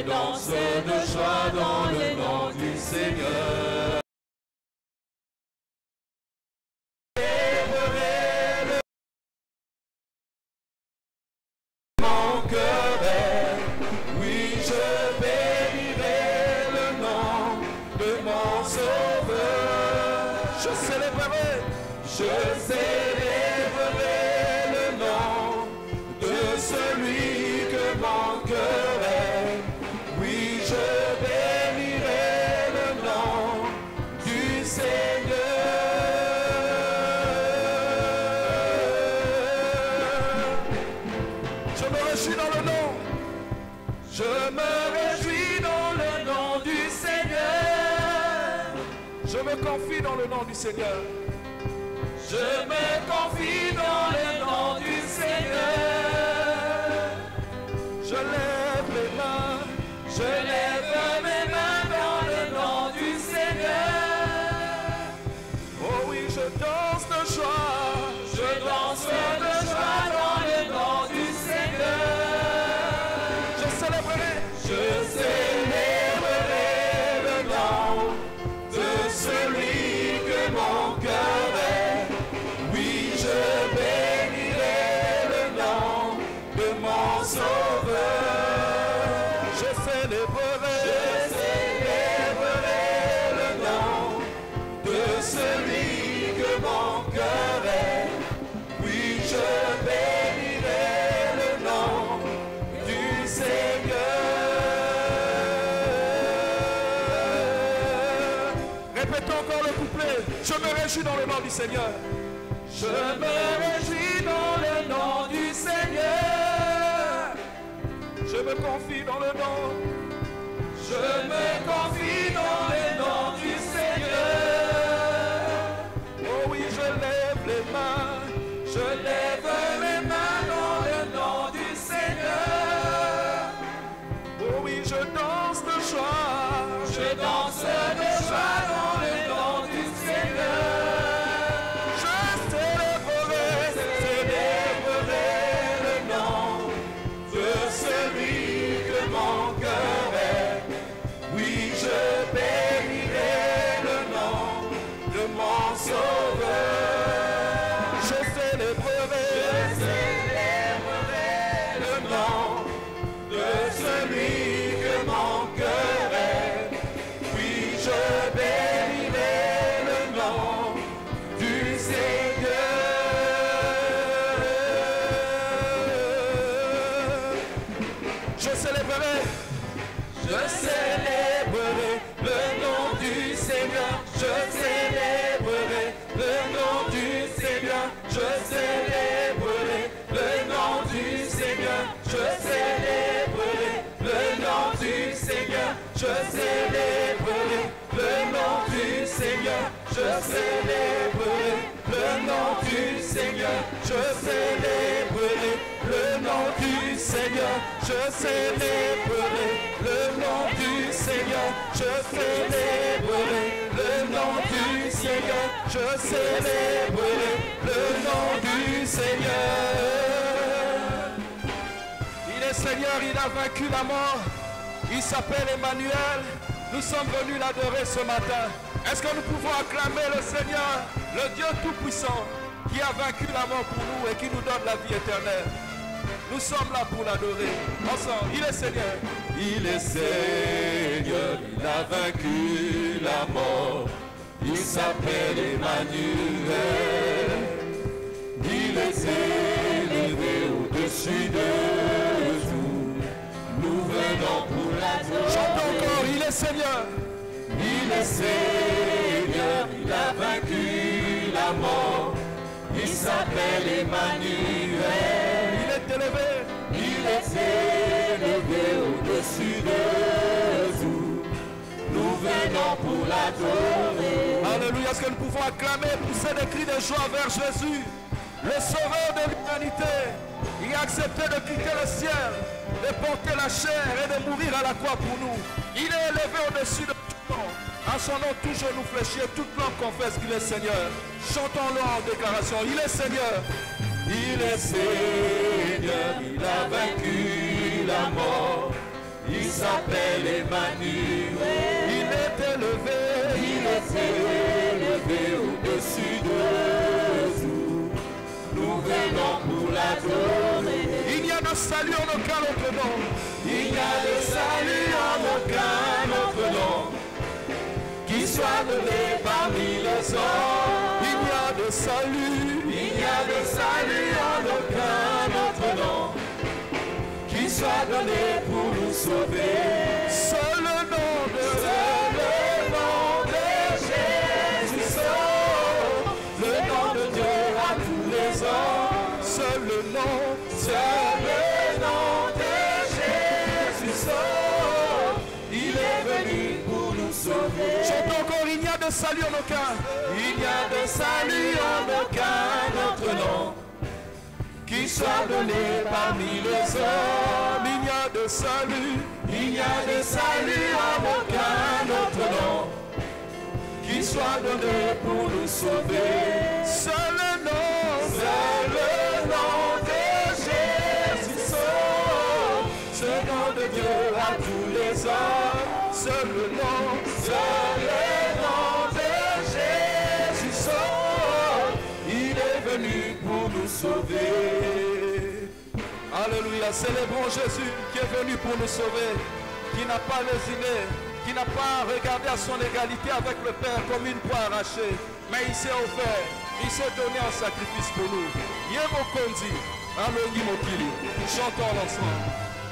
danse de joie dans le nom du Seigneur. Mon cœur est, oui, je bénirai le nom de mon Sauveur. Je célébrerai le nom de celui que mon cœur est. Oui, je bénirai le nom du Seigneur. Je me réjouis dans le nom. Je me réjouis dans le nom du Seigneur. Je me confie dans le nom du Seigneur. Je me confie dans le nom du Seigneur. Je lève les mains, je lève mes mains dans le nom du Seigneur. Oh oui, je danse de joie, je danse de joie dans le nom du Seigneur. Je célébrerai le nom de celui que mon cœur est. Oui, je bénirai le nom de mon Sauveur. Je célébrerai le nom de celui que mon cœur est. Oui, je bénirai le nom du Seigneur. Répétons encore le couplet. Je me réjouis dans le nom du Seigneur. Je me réjouis dans le nom du Seigneur. Je me confie dans le nom. Je me confie dans le nom du Seigneur. Oh oui, je lève les mains. Je lève les mains dans le nom du Seigneur. Oh oui, je danse de joie. Je danse de joie dans le nom du Seigneur. Je célébrerai le nom du Seigneur. Je célébrerai le nom du Seigneur. Je célébrerai le nom du Seigneur. Je célébrerai le nom du Seigneur. Je célébrerai le nom du Seigneur. Je célébrerai le nom du Seigneur. Il est Seigneur, il a vaincu la mort. Il s'appelle Emmanuel. Nous sommes venus l'adorer ce matin. Est-ce que nous pouvons acclamer le Seigneur, le Dieu Tout-Puissant, qui a vaincu la mort pour nous et qui nous donne la vie éternelle? Nous sommes là pour l'adorer. Ensemble, il est Seigneur. Il est Seigneur, il a vaincu la mort. Il s'appelle Emmanuel. Il est élevé au-dessus de tout. Nous venons pour l'adorer. Chantons encore, il est Seigneur. Il est Seigneur, il a vaincu la mort. Il s'appelle Emmanuel. Il est élevé. Il est élevé au-dessus de tout. Nous venons pour l'adorer. Alléluia, est-ce que nous pouvons acclamer, pousser des cris de joie vers Jésus, le sauveur de l'humanité. Il a accepté de quitter le ciel, de porter la chair et de mourir à la croix pour nous. Il est élevé au-dessus de tout nom. À son nom, tout genou fléchi et toute langue confesse qu'il est Seigneur. Chantons-le en déclaration. Il est Seigneur. Il est Seigneur. Il a vaincu la mort. Il s'appelle Emmanuel. Il est élevé au-dessus de tout. Nous venons pour l'adorer. Il n'y a de salut en aucun autre nom. Il n'y a de salut en aucun autre nom qui soit donné parmi les hommes. Il n'y a de salut. Il n'y a de salut en aucun autre nom qui soit donné pour nous sauver. Seul le nom de Jésus sauve. Le nom de Dieu à tous les hommes. Seul le nom de Jésus sauve. Il est venu pour nous sauver. Chantons encore, il n'y a de salut en aucun. Il n'y a de salut en aucun autre nom qui soit donné parmi les hommes. Il n'y a de salut. Il n'y a de salut en aucun autre nom qui soit donné pour nous sauver. Seul le nom de Jésus sauve. Ce nom de Dieu à tous les hommes. Seul le nom de Jésus sauve. Il est venu pour nous sauver. Alléluia, célébrons Jésus qui est venu pour nous sauver, qui n'a pas lésiné, qui n'a pas regardé à son égalité avec le Père comme une proie arrachée, mais il s'est offert, il s'est donné en sacrifice pour nous. Yemo Kondi, Alongi Mokili, chantons l'ensemble.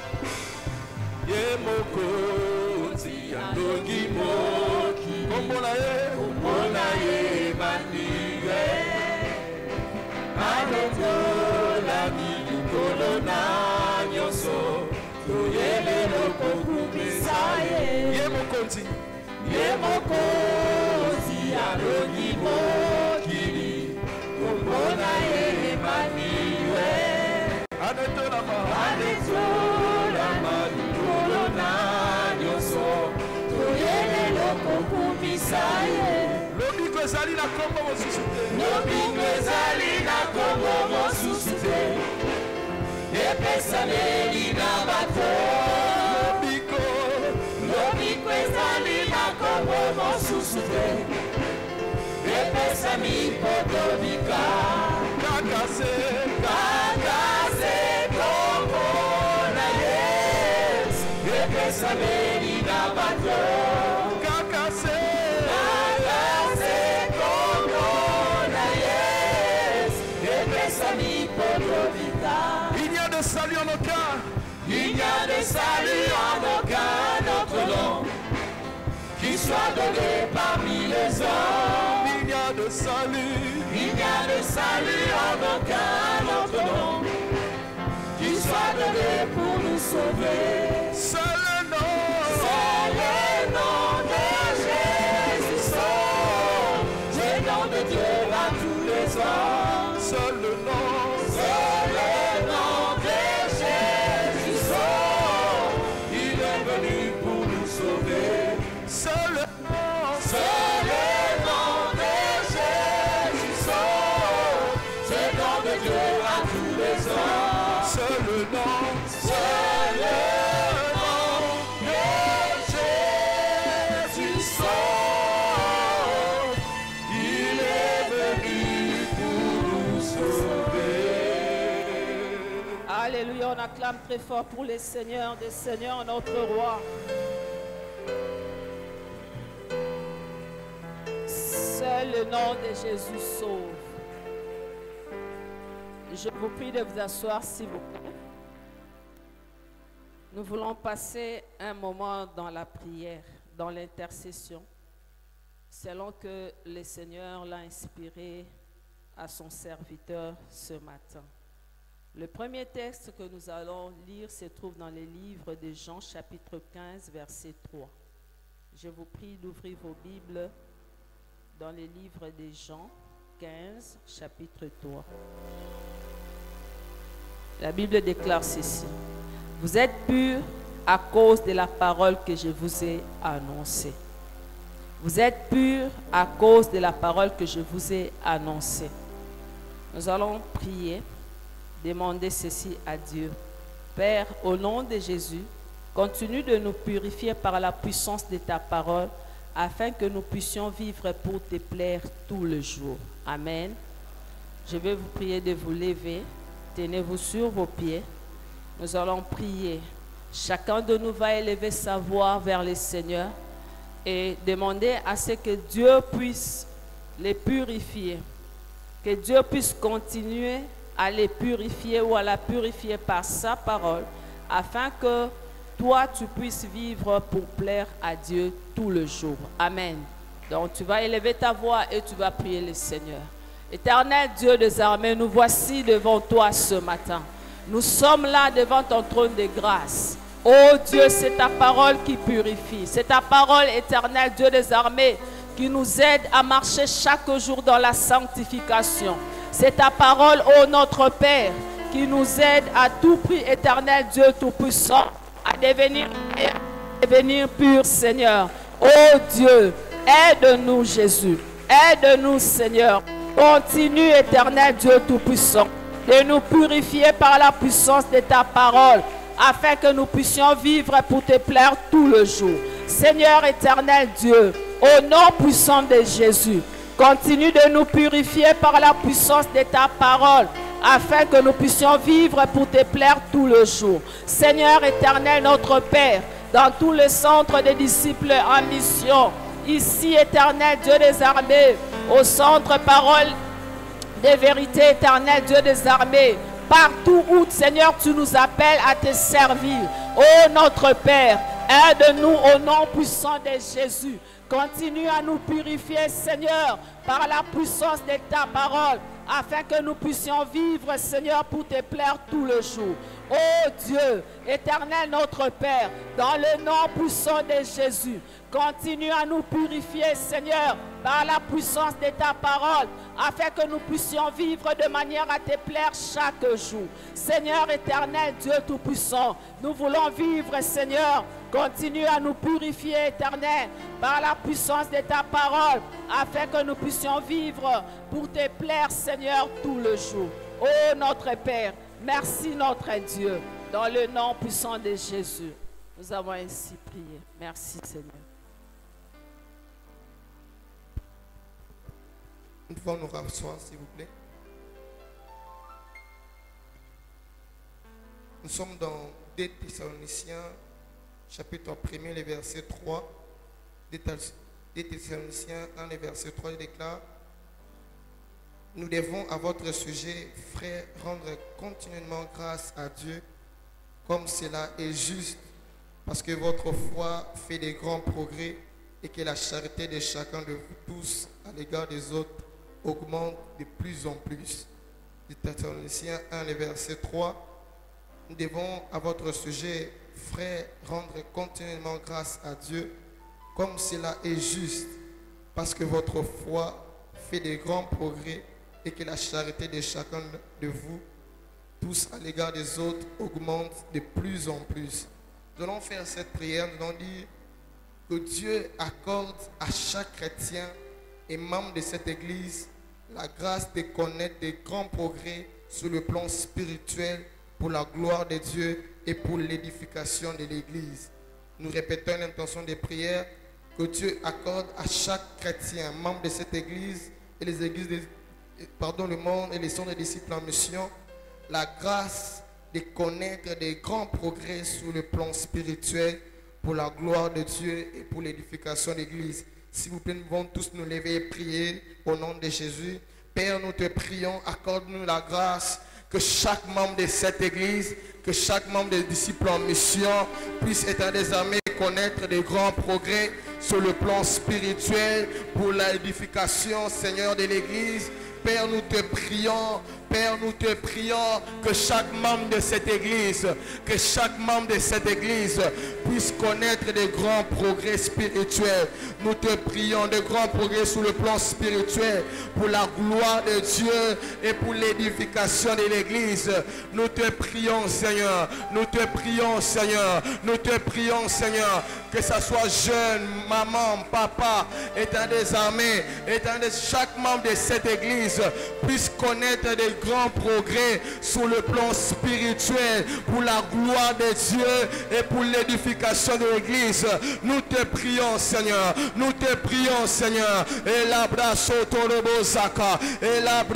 Yemo Kondi, Alongi Mokili, Kombonaye, Emmanuel, Alongi Kolona nyoso toyele lokokumisaye yemokonzi alongi mokili komona ye Emmanuel anetolama kolona nyoso toyele lokokumisaye lobiko ezali na kombo mosusu te lobiko ezali na kombo mosusu te epesaneli na bato lobiko ezali na kombo mosusu te epesani potobika kakase kombo na Yesu epesaneli na bato kakase kombo na Yesu epesani potobika. Salut en aucun. Il n'y a de salut en aucun autre nom qui soit donné parmi les hommes. Il n'y a de salut. Il n'y a de salut en aucun autre nom qui soit donné pour nous sauver. Seul le nom de Jésus sauve. Le nom de Dieu à tous les hommes. Seul le nom. Alléluia, on acclame très fort pour les seigneurs des seigneurs, notre roi. Seul le nom de Jésus sauve. Je vous prie de vous asseoir s'il vous plaît. Nous voulons passer un moment dans la prière, dans l'intercession, selon que le Seigneur l'a inspiré à son serviteur ce matin. Le premier texte que nous allons lire se trouve dans le livre de Jean, chapitre 15, verset 3. Je vous prie d'ouvrir vos Bibles dans le livre de Jean 15, chapitre 3. La Bible déclare ceci. Vous êtes purs à cause de la parole que je vous ai annoncée. Vous êtes purs à cause de la parole que je vous ai annoncée. Nous allons prier, demander ceci à Dieu. Père, au nom de Jésus, Continue de nous purifier par la puissance de ta parole, afin que nous puissions vivre pour te plaire tout le jour. Amen. Je vais vous prier de vous lever. Tenez-vous sur vos pieds. Nous allons prier. Chacun de nous va élever sa voix vers le Seigneur et demander à ce que Dieu puisse les purifier. Que Dieu puisse continuer à les purifier ou à la purifier par sa parole, afin que toi, tu puisses vivre pour plaire à Dieu tout le jour. Amen. Donc, tu vas élever ta voix et tu vas prier le Seigneur. Éternel Dieu des armées, nous voici devant toi ce matin. Nous sommes là devant ton trône de grâce. Oh Dieu, c'est ta parole qui purifie. C'est ta parole, éternel Dieu des armées, qui nous aide à marcher chaque jour dans la sanctification. C'est ta parole, ô notre Père, qui nous aide à tout prix, éternel Dieu Tout-Puissant, à devenir pur, Seigneur. Oh Dieu, aide-nous, Jésus. Aide-nous, Seigneur. Continue, éternel Dieu Tout-Puissant, de nous purifier par la puissance de ta parole, afin que nous puissions vivre pour te plaire tout le jour. Seigneur éternel Dieu, au nom puissant de Jésus, continue de nous purifier par la puissance de ta parole, afin que nous puissions vivre pour te plaire tout le jour. Seigneur éternel, notre Père, dans tous les centres des disciples en mission, ici, éternel Dieu des armées, au centre parole des vérités, éternel Dieu des armées, partout où, Seigneur, tu nous appelles à te servir. Oh notre Père, aide-nous au nom puissant de Jésus. Continue à nous purifier, Seigneur, par la puissance de ta parole, afin que nous puissions vivre, Seigneur, pour te plaire tout le jour. Oh Dieu, éternel notre Père, dans le nom puissant de Jésus, continue à nous purifier, Seigneur, par la puissance de ta parole, afin que nous puissions vivre de manière à te plaire chaque jour. Seigneur éternel, Dieu Tout-Puissant, nous voulons vivre, Seigneur. Continue à nous purifier, éternel, par la puissance de ta parole, afin que nous puissions vivre pour te plaire, Seigneur, tout le jour. Oh notre Père, merci notre Dieu, dans le nom puissant de Jésus. Nous avons ainsi prié. Merci Seigneur. Nous pouvons nous rasseoir, s'il vous plaît. Nous sommes dans 2 Thessaloniciens, chapitre 1er, les versets 3. 2 Thessaloniciens 1, les versets 3, il déclare: nous devons à votre sujet, frères, rendre continuellement grâce à Dieu, comme cela est juste, parce que votre foi fait des grands progrès et que la charité de chacun de vous tous à l'égard des autres augmente de plus en plus. 2 Thessaloniciens 1, les versets 3. Nous devons à votre sujet, frères, rendre continuellement grâce à Dieu, comme cela est juste, parce que votre foi fait des grands progrès et que la charité de chacun de vous tous à l'égard des autres augmente de plus en plus. Nous allons faire cette prière, nous allons dire que Dieu accorde à chaque chrétien et membre de cette église la grâce de connaître des grands progrès sur le plan spirituel pour la gloire de Dieu et pour l'édification de l'église. Nous répétons l'intention de prière que Dieu accorde à chaque chrétien, membre de cette église et les églises le monde et les centres des disciples en mission, la grâce de connaître des grands progrès sur le plan spirituel pour la gloire de Dieu et pour l'édification de l'église. S'il vous plaît, nous pouvons tous nous lever et prier au nom de Jésus. Père, nous te prions, accorde-nous la grâce que chaque membre de cette église, que chaque membre des disciples en mission puisse être désormais connaître des grands progrès sur le plan spirituel pour l'édification, Seigneur, de l'église. Père, nous te prions, que chaque membre de cette église, puisse connaître de grands progrès spirituels. Nous te prions de grands progrès sur le plan spirituel pour la gloire de Dieu et pour l'édification de l'église. Nous te prions, Seigneur, que ça soit jeune, maman, papa, étant des armées, chaque membre de cette église l'Église puisse connaître des grands progrès sur le plan spirituel pour la gloire de Dieu et pour l'édification de l'Église. Nous te prions, Seigneur. Nous te prions, Seigneur. Et la et la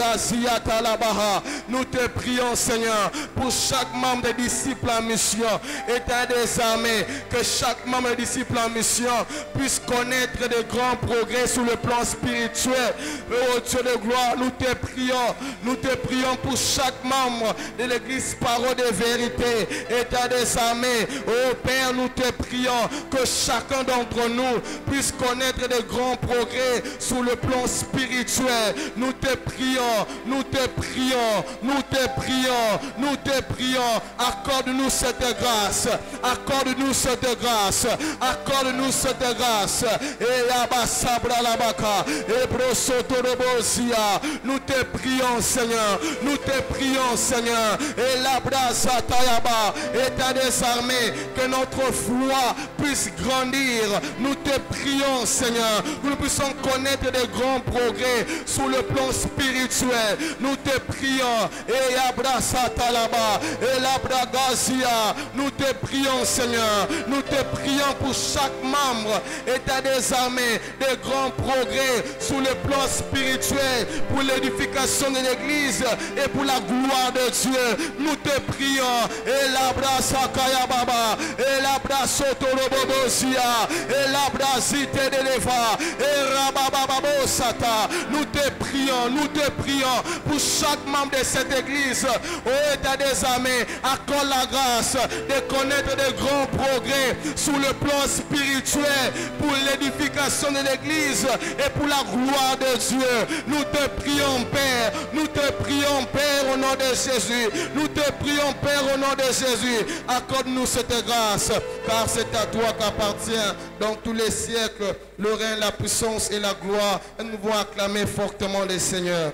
nous te prions, Seigneur, pour chaque membre des disciples en mission, état des armées, que chaque membre des disciples en mission puisse connaître de grands progrès sur le plan spirituel. Oh Dieu de gloire, nous te prions pour chaque membre de l'église Parole de Vérité, état des armées. Oh Père, nous te prions que chacun d'entre nous puisse connaître de grands progrès sur le plan spirituel. Nous te prions, nous te prions, nous te prions, nous te prions. Accorde-nous cette grâce, accorde-nous cette grâce, accorde-nous cette grâce. Et Yabasabra Labaka, et Brosotorobosia, nous te prions, Seigneur, nous te prions, Seigneur. Et l'Abrasa Tayaba, état des armées, que notre foi puisse grandir. Nous te prions, Seigneur, que nous puissions connaître des grands progrès sur le plan spirituel. Nous te prions. Et Abrasa Talaba, et l'Abragazia, nous te prions, Seigneur. Nous te prions pour chaque membre, état des armées, des grands progrès sur le plan spirituel, pour l'édification de l'église et pour la gloire de Dieu. Nous te prions. Et l'Abrasa Kayababa, et l'Abraso Torobobosia, et l'Abrasite de Leva, et Rabababo Sata. Nous te prions, nous te prions pour chaque membre de cette église. Au état des armées, accorde la grâce de connaître de grands progrès sur le plan spirituel pour l'édification de l'église et pour la gloire de Dieu. Nous te prions, Père. Nous te prions, Père, au nom de Jésus. Nous te prions, Père, au nom de Jésus. Accorde-nous cette grâce, car c'est à toi qu'appartient dans tous les siècles le règne, la puissance et la gloire. Et nous voulons acclamer fortement le Seigneur.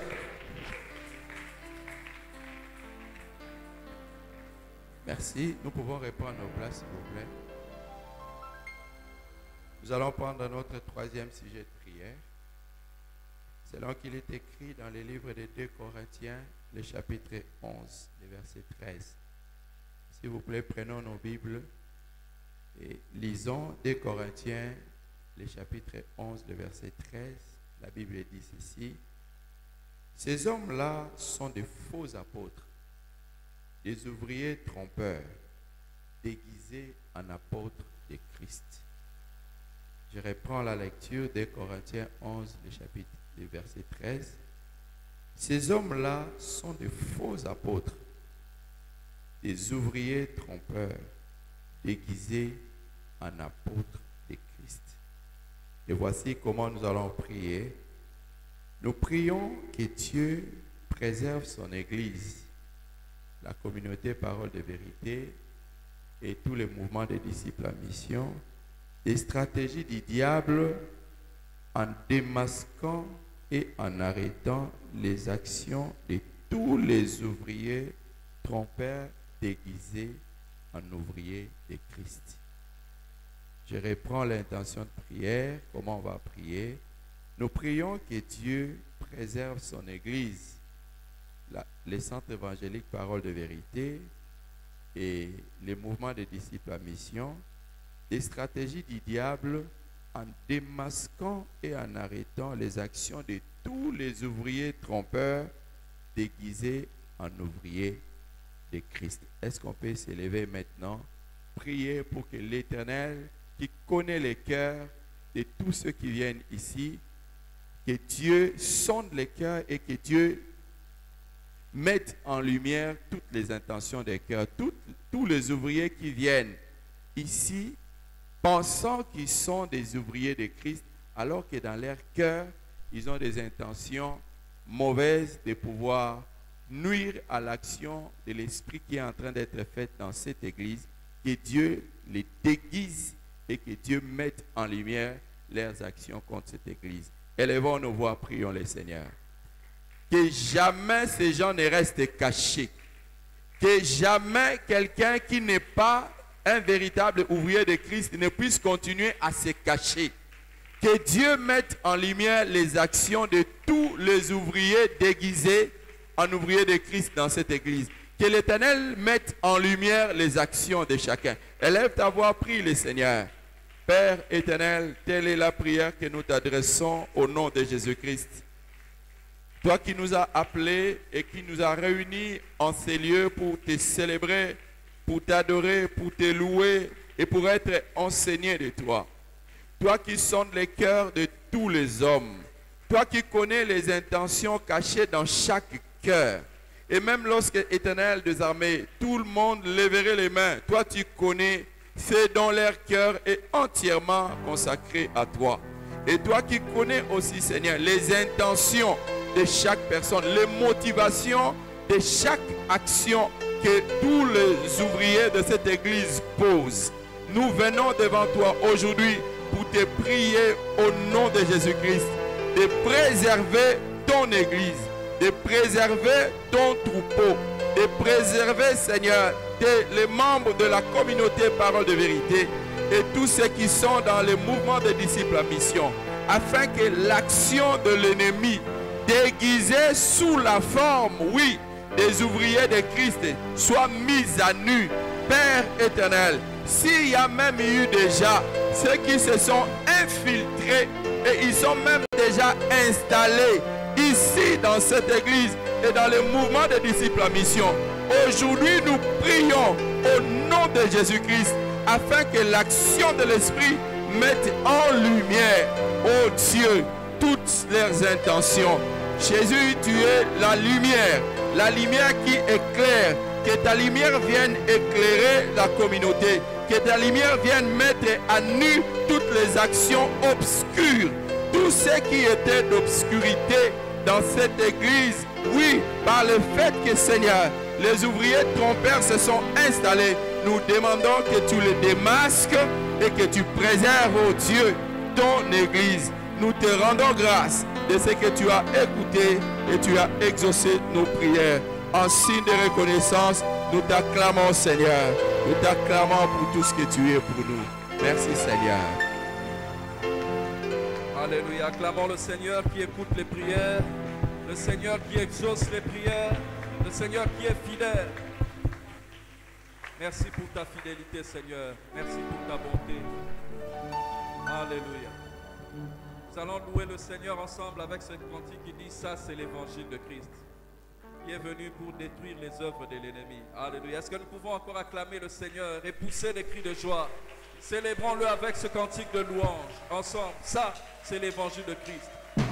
Merci. Nous pouvons reprendre nos places, s'il vous plaît. Nous allons prendre notre troisième sujet de prière. Selon qu'il est écrit dans le livre de 2 Corinthiens, le chapitre 11, le verset 13. S'il vous plaît, prenons nos Bibles et lisons 2 Corinthiens, le chapitre 11, le verset 13. La Bible dit ceci. Ces hommes-là sont de faux apôtres, des ouvriers trompeurs, déguisés en apôtres de Christ. Je reprends la lecture de Corinthiens 11, le chapitre, le verset 13. Ces hommes-là sont de faux apôtres, des ouvriers trompeurs, déguisés en apôtres de Christ. Et voici comment nous allons prier. Nous prions que Dieu préserve son Église, la communauté Parole de Vérité et tous les mouvements des disciples en mission, des stratégies du diable en démasquant et en arrêtant les actions de tous les ouvriers trompeurs déguisés en ouvriers de Christ. Je reprends l'intention de prière. Comment on va prier? Nous prions que Dieu préserve son Église, les centres évangéliques Parole de Vérité et les mouvements des disciples à mission, des stratégies du diable en démasquant et en arrêtant les actions de tous les ouvriers trompeurs déguisés en ouvriers de Christ. Est-ce qu'on peut s'élever maintenant, prier pour que l'Éternel, qui connaît les cœurs de tous ceux qui viennent ici, que Dieu sonde les cœurs et que Dieu mette en lumière toutes les intentions des cœurs, tous les ouvriers qui viennent ici, pensant qu'ils sont des ouvriers de Christ, alors que dans leur cœur, ils ont des intentions mauvaises de pouvoir nuire à l'action de l'Esprit qui est en train d'être faite dans cette église, que Dieu les déguise et que Dieu mette en lumière leurs actions contre cette église. Élevons nos voix, prions le Seigneur. Que jamais ces gens ne restent cachés. Que jamais quelqu'un qui n'est pas un véritable ouvrier de Christ ne puisse continuer à se cacher. Que Dieu mette en lumière les actions de tous les ouvriers déguisés en ouvriers de Christ dans cette église. Que l'Éternel mette en lumière les actions de chacun. Élève ta voix, prie le Seigneur. Père éternel, telle est la prière que nous t'adressons au nom de Jésus-Christ. Toi qui nous as appelés et qui nous as réunis en ces lieux pour te célébrer, pour t'adorer, pour te louer et pour être enseignés de toi. Toi qui sondes les cœurs de tous les hommes. Toi qui connais les intentions cachées dans chaque cœur. Et même lorsque, Éternel des armées, tout le monde lèverait les mains, toi tu connais ce dont leur cœur est entièrement consacré à toi. Et toi qui connais aussi, Seigneur, les intentions de chaque personne, les motivations de chaque action que tous les ouvriers de cette église posent. Nous venons devant toi aujourd'hui pour te prier au nom de Jésus-Christ de préserver ton église, de préserver ton troupeau, de préserver, Seigneur, les membres de la communauté Parole de Vérité et tous ceux qui sont dans le mouvement des disciples à mission, afin que l'action de l'ennemi déguisée sous la forme, oui, des ouvriers de Christ soit mise à nu. Père éternel, s'il y a même eu déjà ceux qui se sont infiltrés et ils sont même déjà installés ici dans cette église et dans le mouvement des disciples à mission, aujourd'hui nous prions au nom de Jésus-Christ afin que l'action de l'Esprit mette en lumière, ô Dieu, toutes leurs intentions. Jésus, tu es la lumière qui éclaire. Que ta lumière vienne éclairer la communauté. Que ta lumière vienne mettre à nu toutes les actions obscures. Tout ce qui était d'obscurité dans cette église. Oui, par le fait que, Seigneur, les ouvriers trompeurs se sont installés. Nous demandons que tu les démasques et que tu préserves, oh Dieu, ton église. Nous te rendons grâce de ce que tu as écouté et tu as exaucé nos prières. En signe de reconnaissance, nous t'acclamons, Seigneur. Nous t'acclamons pour tout ce que tu es pour nous. Merci, Seigneur. Alléluia. Acclamons le Seigneur qui écoute les prières, le Seigneur qui exauce les prières, le Seigneur qui est fidèle. Merci pour ta fidélité, Seigneur. Merci pour ta bonté. Alléluia. Nous allons louer le Seigneur ensemble avec ce cantique qui dit ça, c'est l'évangile de Christ, qui est venu pour détruire les œuvres de l'ennemi. Alléluia. Est-ce que nous pouvons encore acclamer le Seigneur et pousser des cris de joie? Célébrons-le avec ce cantique de louange. Ensemble, ça, c'est l'évangile de Christ.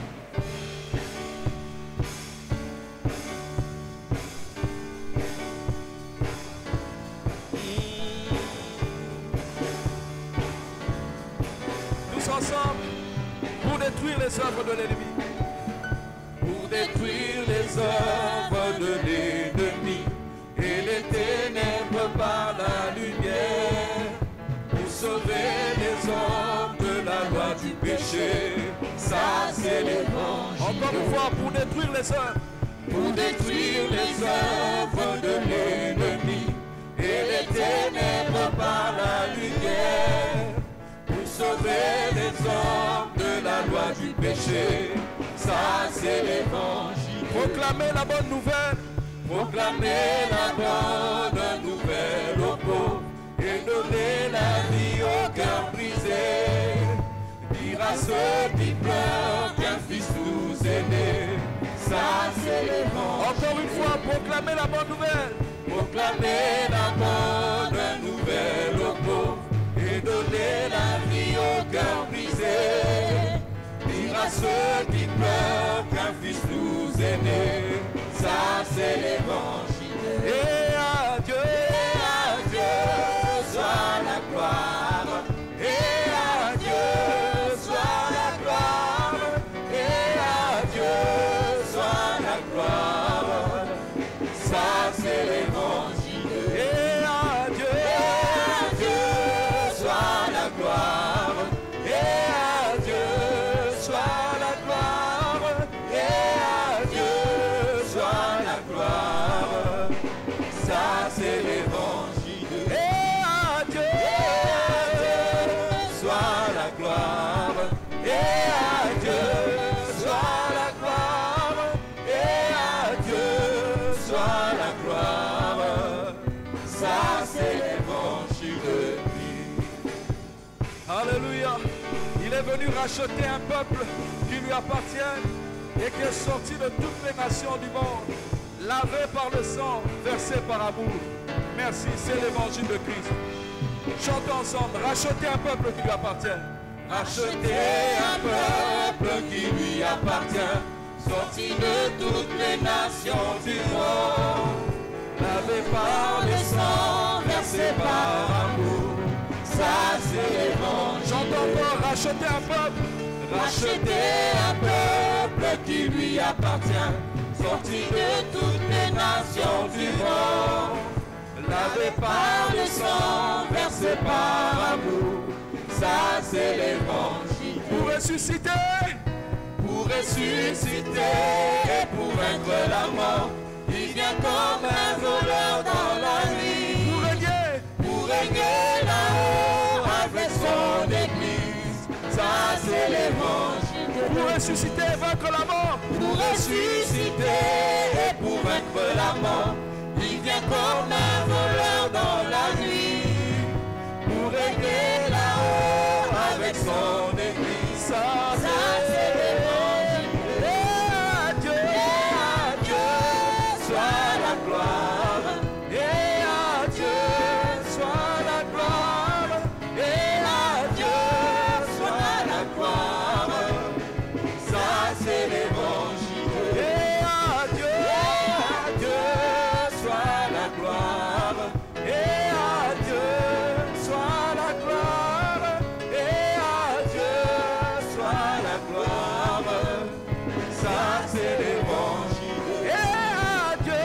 Tous ensemble, pour détruire les œuvres de l'ennemi. Pour détruire les œuvres de l'ennemi et les ténèbres par la lumière, pour sauver les hommes de la loi du péché. Ça c'est l'évangile. Encore une fois, pour détruire les œuvres. Pour détruire les œuvres de l'ennemi et les ténèbres par la lumière, pour sauver les hommes de la loi du péché. Ça c'est l'évangile. Proclamez la bonne nouvelle. Proclamer la bonne nouvelle aux pauvres et donner la vie au cœur brisé. Dire à ceux qui pleurent qu'un fils nous est né. Ça c'est l'évangile. Encore une fois, proclamez la bonne nouvelle. Proclamer la bonne nouvelle aux pauvres et donner la vie au cœur brisé. Dire à ceux qui pleurent qu'un fils nous est né. Ça c'est l'évangile. Et à Dieu soit la gloire. Et à Dieu soit la gloire. Et à Dieu soit la gloire. Ça c'est l'évangile. Et à Dieu soit la gloire. Et à Dieu soit la gloire. Et à Dieu soit la gloire. Alléluia. Il est venu racheter un peuple qui lui appartient et qui est sorti de toutes les nations du monde, lavé par le sang, versé par amour. Merci, c'est l'évangile de Christ. Chantons ensemble, racheter un peuple qui lui appartient. Racheter un peuple qui lui appartient, sorti de toutes les nations du monde, lavé par le sang, versé par amour. Ça c'est l'évangile. Chantons encore, racheter un peuple. Racheter un peuple qui lui appartient, sorti de toutes les nations du monde, lavé par le sang, versé par amour. Ça c'est l'évangile. Pour ressusciter, et pour vaincre la mort, il vient comme un voleur dans la nuit. Pour régner là-haut avec son église. Ça c'est l'évangile. pour ressusciter et vaincre la mort. Pour ressusciter et pour vaincre la mort, il vient comme un voleur dans la nuit. Pour régner là-haut avec son église. Ça c'est l'évangile. Et à Dieu soit la gloire. et à Dieu soit la gloire. Et à Dieu soit la gloire. Ça c'est l'évangile. Et à Dieu soit la gloire. et à Dieu soit la gloire. Et à Dieu soit la gloire. Ça c'est l'évangile. Et à Dieu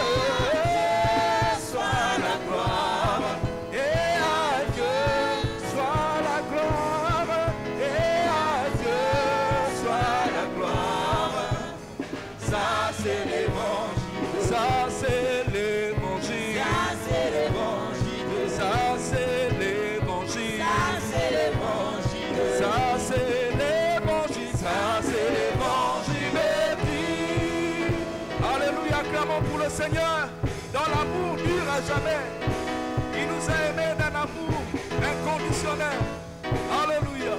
Soit la gloire. et à Dieu soit la gloire. Et à Dieu Soit la gloire. Ça c'est l'évangile. ça c'est l'évangile. Ça c'est l'évangile. Ça c'est l'évangile. Ça c'est l'évangile. Ça c'est l'évangile. Ça c'est l'évangile de Dieu. Alléluia, clamons pour le Seigneur dans l'amour dur à jamais. Il nous a aimés d'un amour inconditionnel. Alléluia.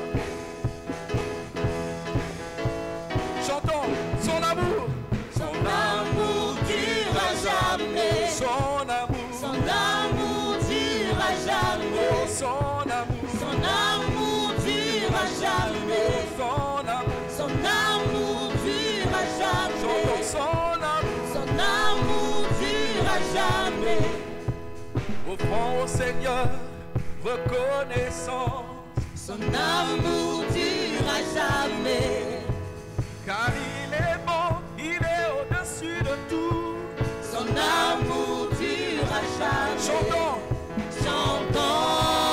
Chantons son amour. Son amour dure à jamais. Son amour. Son amour dure à jamais. Son amour. Son amour dure à jamais. Son amour. Son amour dure à Chantons jamais. son amour. Son amour dure à jamais. Offrons au Seigneur reconnaissance, Son amour dure à jamais. car il est bon, il est au-dessus de tout. Son amour dure à jamais. Chantons, Chantons.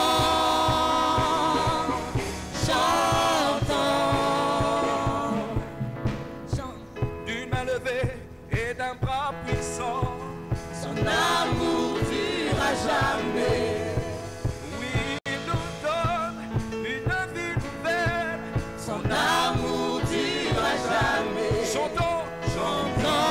Chantons. d'une main levée et d'un bras puissant. Son amour dure à jamais. Oui, il nous donne une vie nouvelle. Son amour dure à jamais. Chantons, Chantons.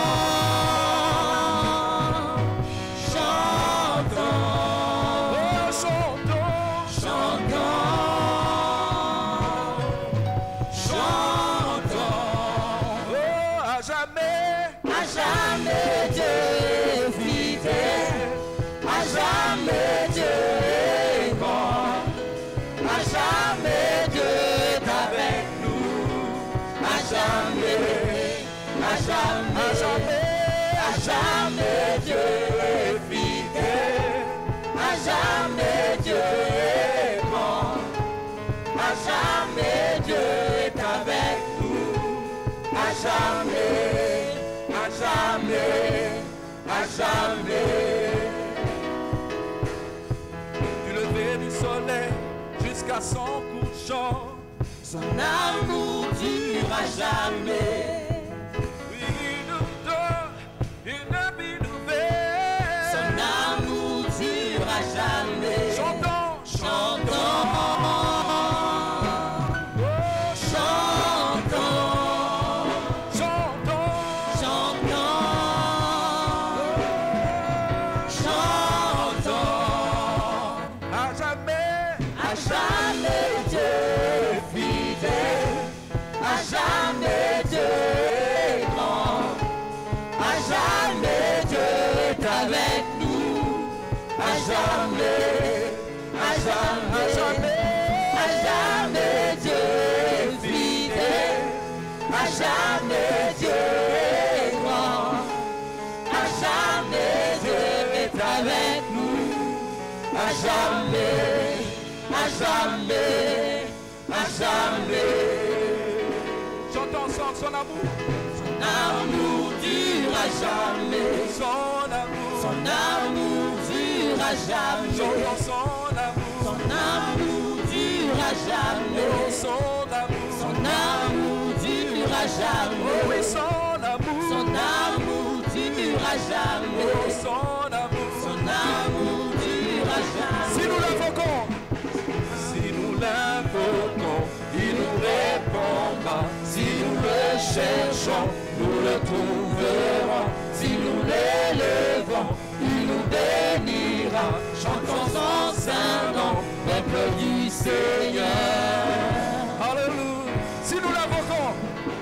Chantons. oh, chantons, Chantons. Chantons. oh, à jamais. À jamais Dieu est fidèle. À jamais Dieu est bon. À jamais Dieu est avec nous. À jamais. À jamais. À jamais, À jamais Dieu est fidèle. À jamais Dieu est bon. À jamais Dieu est avec nous. À jamais. À jamais. À jamais. du lever du soleil jusqu'à son couchant. Son amour dure à jamais. Oui, il nous donne une vie nouvelle. Son amour dure à jamais. Chantons, Chantons. oh, Chantons. chantons, Chantons. Chantons. à jamais. À jamais Dieu jamais, à jamais, à jamais. Chantons ensemble son amour. Son amour dure à jamais. Son amour dure à jamais. Chantons son amour. Son amour dure à jamais. Son amour dure à jamais. Oui, son amour. Son amour dure à jamais. Son amour dure à jamais. Si nous l'invoquons, il nous répondra. Si nous le cherchons, nous le trouverons. Si nous l'élevons, il nous bénira. Chantons en saint nom, peuple du Seigneur. Alléluia. Si nous l'invoquons,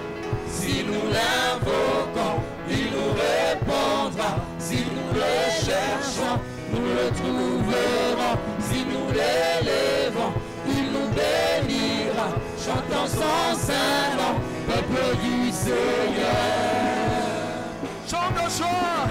il nous répondra. Si nous le cherchons, nous le trouverons. Si nous l'élevons, il nous bénira. Chantons son saint nom, peuple du Seigneur. chante de joie.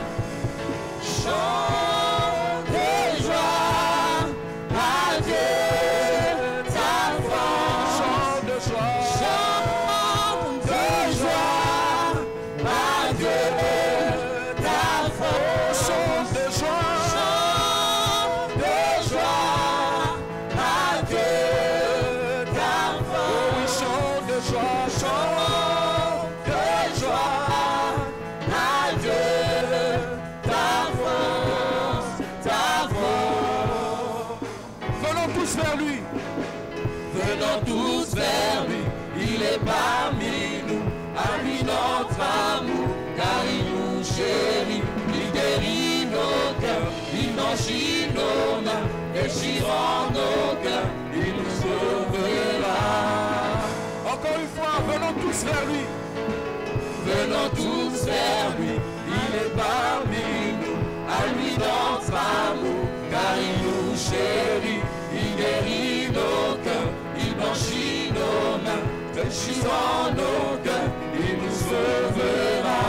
Chante de joie à Dieu, ta force. Chante de joie. Chante de joie à Dieu, ta force. Chante de joie. Chante de joie à Dieu, ta force. Oui, chante de joie. Chante de joie à Dieu, ta force, ta force. Venons tous vers lui. Venons tous vers lui, il est parmi nous, à lui notre amour, car il nous chérit, il guérit nos cœurs, il blanchit nos mains, déchirant nos cœurs, il nous sauvera. Encore une fois, venons tous vers lui. Venons tous vers lui, il est parmi nous, à lui notre amour, car il nous chérit, il guérit nos cœurs, il blanchit nos mains, déchirant nos cœurs, il nous sauvera.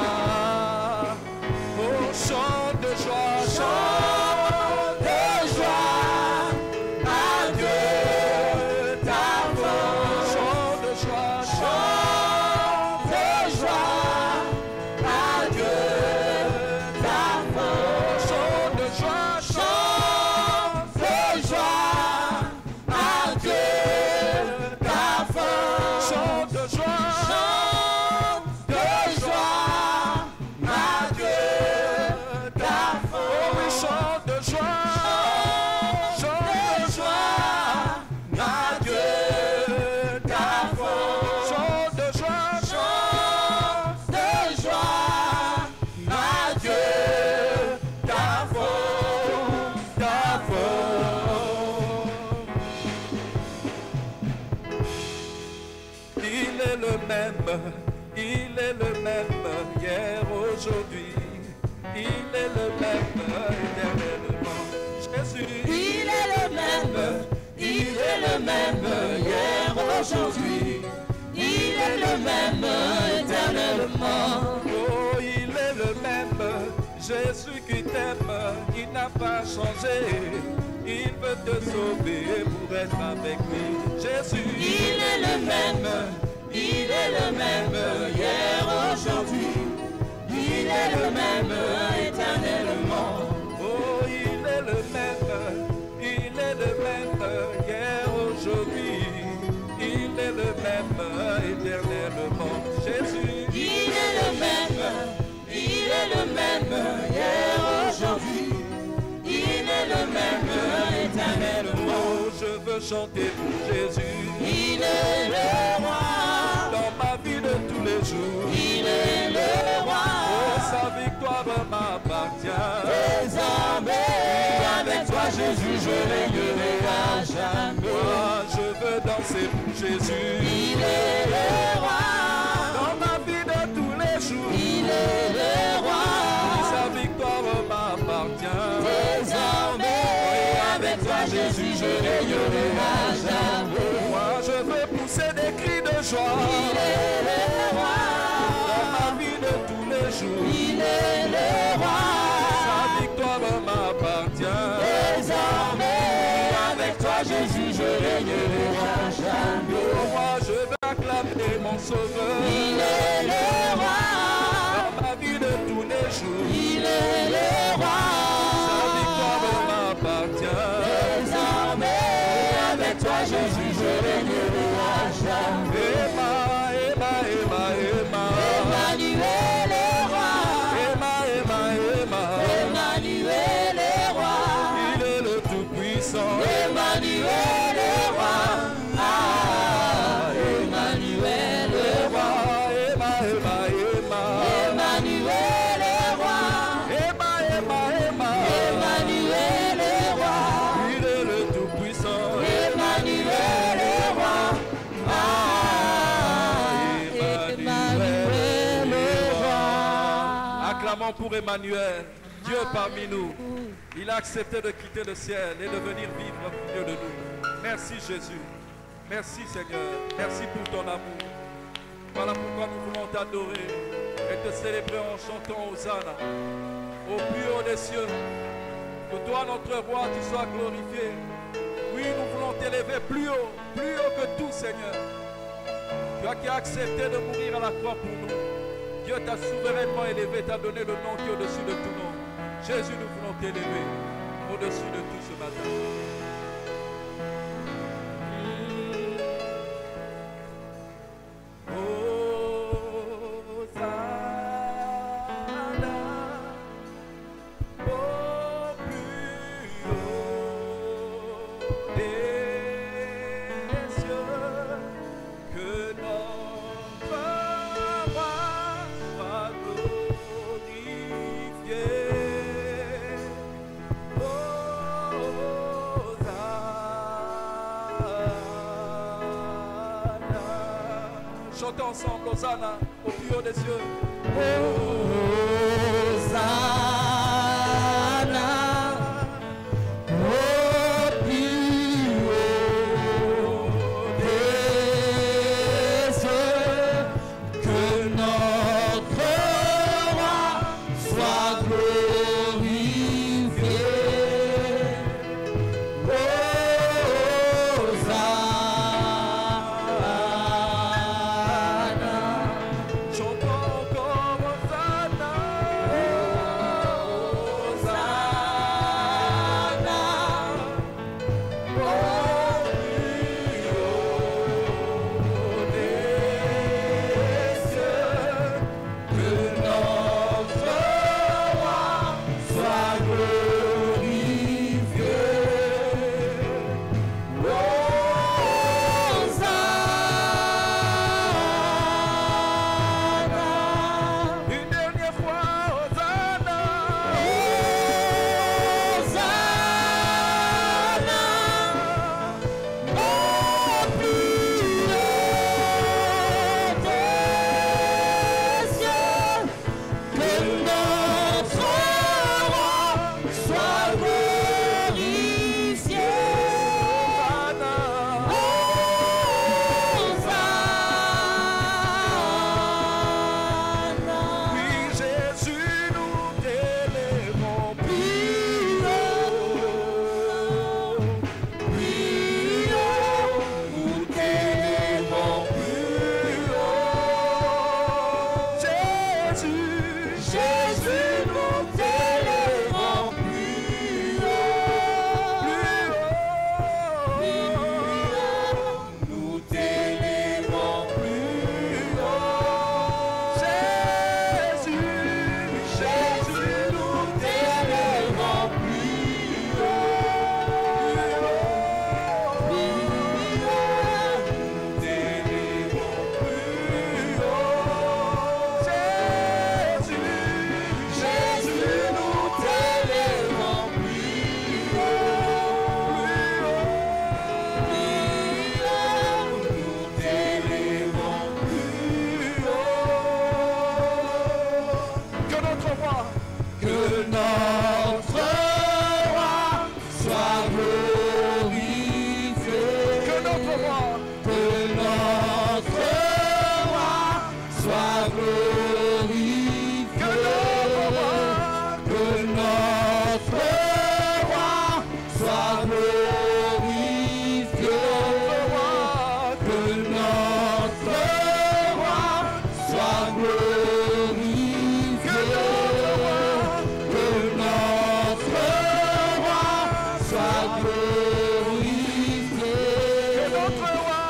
Oh, chante de joie. Chante de joie à Dieu, ta force. Chante de joie. Chante de joie à Dieu, ta force. Chante de joie. Chante de joie à Dieu, ta force. Chante de joie. Chante de joie à Dieu, ta force. Oh oui, chante de joie. Chante de joie. À Dieu, ta force. Chante de joie. Chante de joie à Dieu, ta force, ta force. Il est le même, il est le même hier, aujourd'hui. Il est le même éternellement. Jésus, Il est le même, il est le même hier, aujourd'hui. Il est le même éternellement. oh, il est le même. Jésus qui t'aime, il n'a pas changé. Il veut te sauver pour être avec lui. Jésus, Il est le même, il est le même hier, aujourd'hui. Il est le même éternellement. oh, il est le même. Il est le même hier, aujourd'hui. Il est le même éternellement. Jésus, Il est le même, il est le même hier, aujourd'hui. Il est le même éternellement. oh, je veux chanter pour Jésus. Il est le roi, Dans ma vie de tous les jours. il est le roi. Oh, sa victoire m'appartient. Désormais, avec toi Jésus, je régnerai à jamais. Moi, je veux danser pour Jésus. Il est le roi, Dans ma vie de tous les jours. il est le roi. Sa victoire m'appartient. Désormais, avec toi Jésus, je régnerai à jamais. Moi, je veux pousser des cris de joie. Il est le roi, Dans ma vie de tous les jours. il est le roi. Sa victoire m'appartient. Désormais, sauveur. Il est le roi. Dans ma vie de tous les jours. Il est le roi. Sa victoire m'appartient. Désormais, avec toi, Jésus, je régnerai à jamais. Emmanuel est roi. Emmanuel est roi. Il est le Tout-Puissant. Emmanuel est roi. Ah, Emmanuel est roi. Emmanuel est roi. Emmanuel est roi. Il est le Tout-Puissant. Emmanuel est roi. Ah, Emmanuel est roi. Acclamons pour Emmanuel, Dieu parmi nous. Il a accepté de quitter le ciel et de venir vivre au milieu de nous. Merci Jésus. Merci Seigneur. Merci pour ton amour. Voilà pourquoi nous voulons t'adorer et te célébrer en chantant Hosanna. Au plus haut des cieux, que toi notre roi, tu sois glorifié. Oui, nous voulons t'élever plus haut que tout Seigneur. Toi qui as accepté de mourir à la croix pour nous. Dieu t'a souverainement élevé, t'a donné le nom qui est au-dessus de tout nom. Jésus, nous voulons t'élever au-dessus de tout ce matin. Chantons ensemble Hosanna au plus haut des cieux. Hosanna au plus haut des cieux, que notre roi soit glorifié. Chantons encore Hosanna.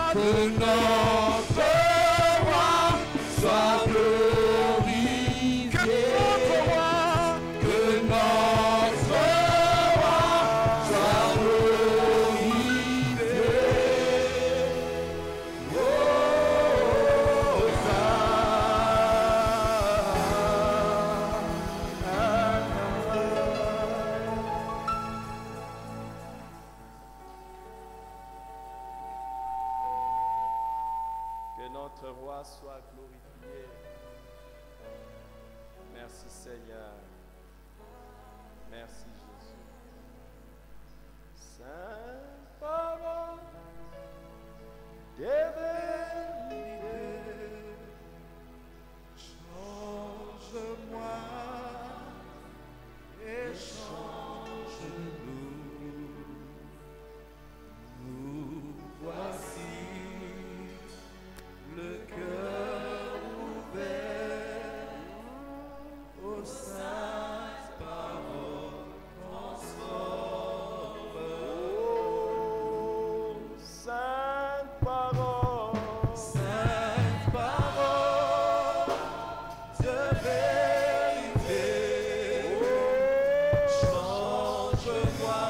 Que notre roi soit glorifié. Que notre roi soit glorifié. Que notre roi soit glorifié. Merci Seigneur. Merci Jésus. Sainte parole des vérités, Change-moi et change-nous. Nous voici le cœur ouvert aux saintes paroles transforme. Sainte parole, Sainte parole de vérité, change-moi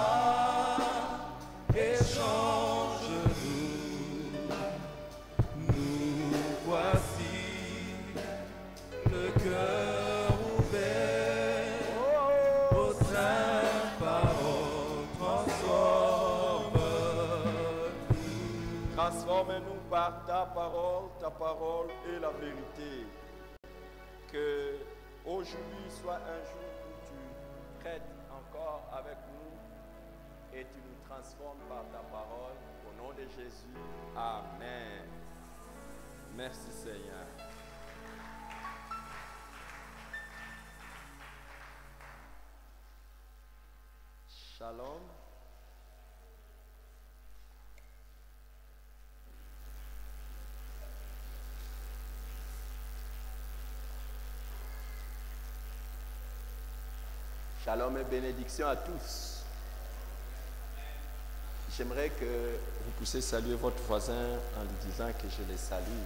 et change-nous. Nous voici le cœur ouvert aux saintes paroles transforme. transforme-nous par ta parole est la vérité. Que aujourd'hui soit un jour où tu traites encore avec nous et tu nous transformes par ta parole. Au nom de Jésus, amen. Merci Seigneur. Shalom. Shalom et bénédiction à tous. J'aimerais que vous puissiez saluer votre voisin en lui disant que je les salue.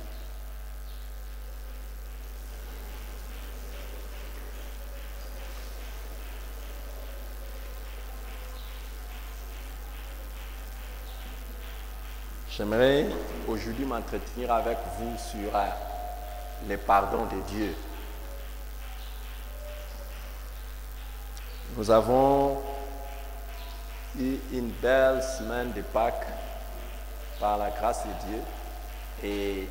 J'aimerais aujourd'hui m'entretenir avec vous sur les pardons de Dieu. Nous avons eu une belle semaine de Pâques par la grâce de Dieu et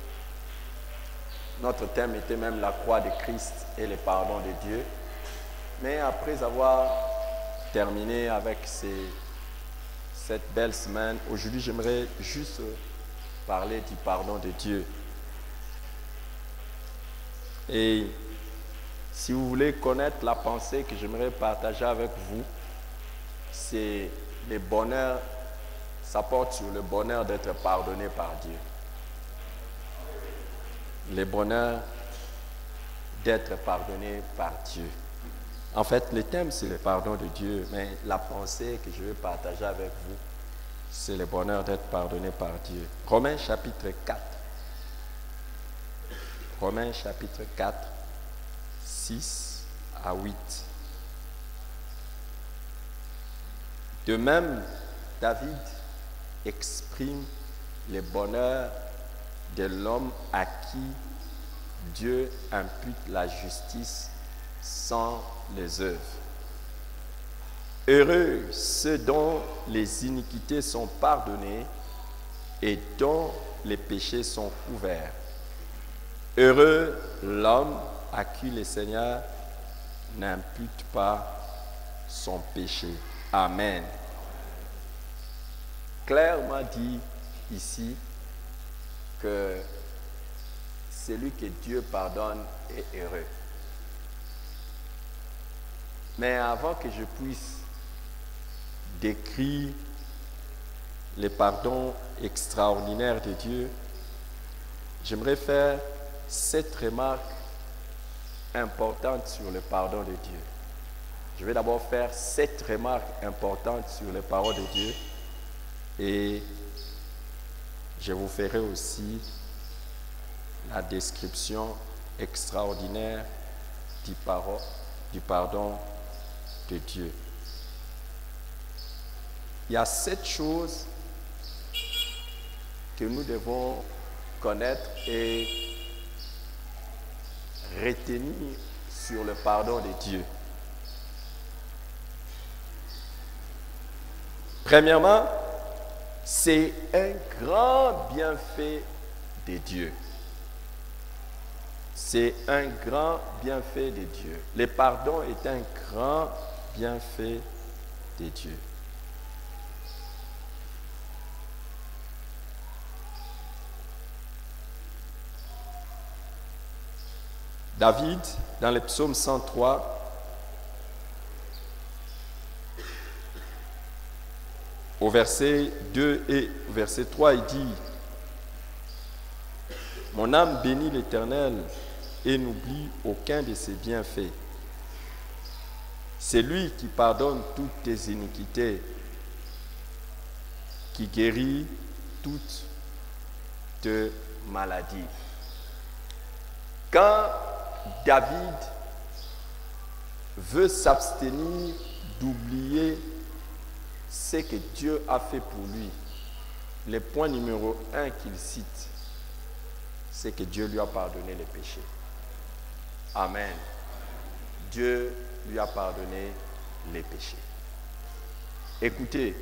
notre thème était même la croix de Christ et le pardon de Dieu. Mais après avoir terminé avec cette belle semaine, aujourd'hui j'aimerais juste parler du pardon de Dieu. Et si vous voulez connaître la pensée que j'aimerais partager avec vous, c'est le bonheur, ça porte sur le bonheur d'être pardonné par Dieu. Le bonheur d'être pardonné par Dieu. En fait, le thème, c'est le pardon de Dieu, mais la pensée que je vais partager avec vous, c'est le bonheur d'être pardonné par Dieu. Romains chapitre 4. Romains chapitre 4, 6 à 8. De même, David exprime le bonheur de l'homme à qui Dieu impute la justice sans les œuvres. Heureux ceux dont les iniquités sont pardonnées et dont les péchés sont couverts. Heureux l'homme à qui le Seigneur n'impute pas son péché. Amen. Clairement dit ici que celui que Dieu pardonne est heureux. Mais avant que je puisse décrire le pardon extraordinaire de Dieu, j'aimerais faire 7 remarques importantes sur le pardon de Dieu. Je vais d'abord faire 7 remarques importantes sur les paroles de Dieu et Je vous ferai aussi la description extraordinaire du pardon de Dieu. Il y a 7 choses que nous devons connaître et retenir sur le pardon de Dieu. Premièrement, c'est un grand bienfait de Dieu. C'est un grand bienfait de Dieu. Le pardon est un grand bienfait de Dieu. David, dans le psaume 103, au verset 2 et verset 3, il dit « Mon âme bénit l'Éternel et n'oublie aucun de ses bienfaits. C'est lui qui pardonne toutes tes iniquités, qui guérit toutes tes maladies. » Quand David veut s'abstenir d'oublier ce que Dieu a fait pour lui, le point numéro 1 qu'il cite, c'est que Dieu lui a pardonné les péchés. Amen. Dieu lui a pardonné les péchés. Écoutez,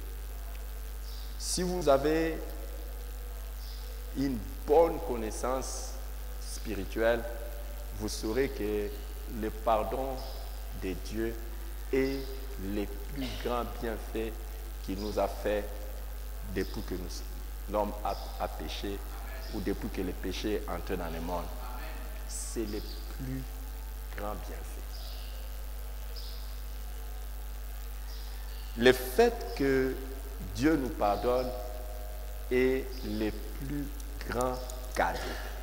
si vous avez une bonne connaissance spirituelle, vous saurez que le pardon de Dieu est le plus grand bienfait qu'il nous a fait depuis que l'homme a péché ou depuis que le péché est entré dans le monde. C'est le plus grand bienfait. Le fait que Dieu nous pardonne est le plus grand cadeau.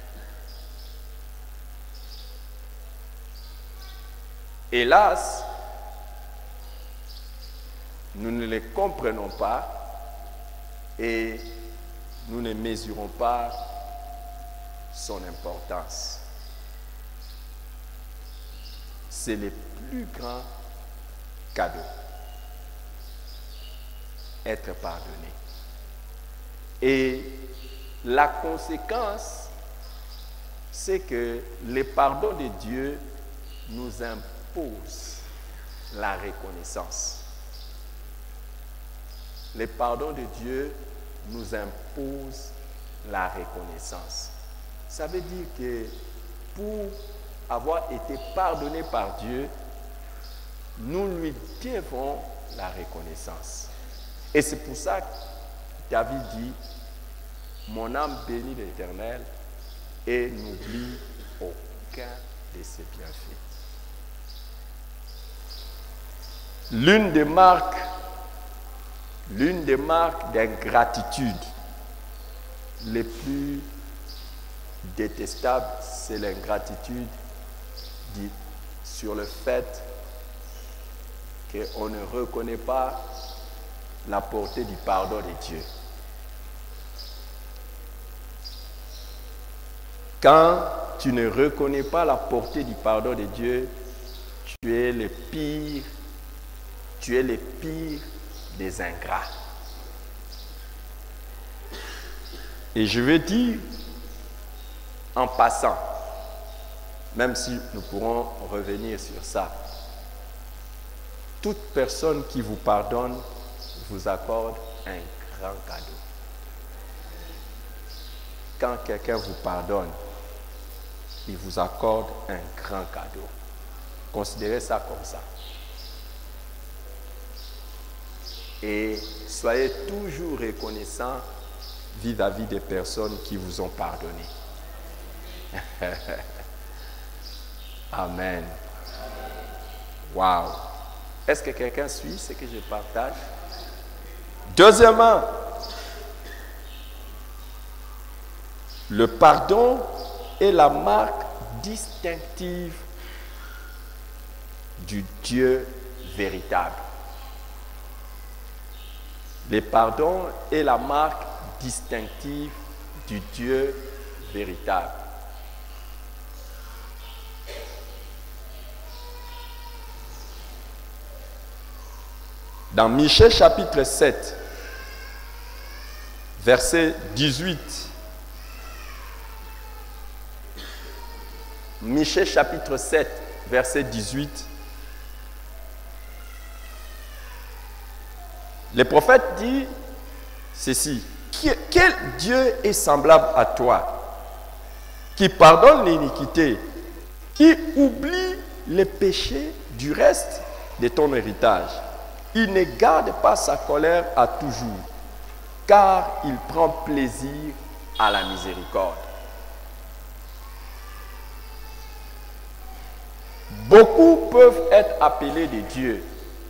Hélas, nous ne le comprenons pas et nous ne mesurons pas son importance. C'est le plus grand cadeau. Être pardonné. Et la conséquence, c'est que le pardon de Dieu nous impose la reconnaissance. Le pardon de Dieu nous impose la reconnaissance. Ça veut dire que pour avoir été pardonné par Dieu, nous lui devons la reconnaissance. Et c'est pour ça que David dit, mon âme bénit l'Éternel et n'oublie aucun de ses bienfaits. L'une des marques d'ingratitude les plus détestables, c'est l'ingratitude sur le fait qu'on ne reconnaît pas la portée du pardon de Dieu. Quand tu ne reconnais pas la portée du pardon de Dieu, tu es le pire des ingrats. Et je vais dire en passant, même si nous pourrons revenir sur ça, toute personne qui vous pardonne vous accorde un grand cadeau. Quand quelqu'un vous pardonne, il vous accorde un grand cadeau. Considérez ça comme ça. Et soyez toujours reconnaissants vis-à-vis des personnes qui vous ont pardonné. Amen. Wow. Est-ce que quelqu'un suit ce que je partage? Deuxièmement, le pardon est la marque distinctive du Dieu véritable. Le pardon est la marque distinctive du Dieu véritable. Dans Michée chapitre 7, verset 18. Michée chapitre 7, verset 18. Le prophète dit ceci: quel Dieu est semblable à toi, qui pardonne l'iniquité, qui oublie les péchés du reste de ton héritage. Il ne garde pas sa colère à toujours, car il prend plaisir à la miséricorde. Beaucoup peuvent être appelés des dieux.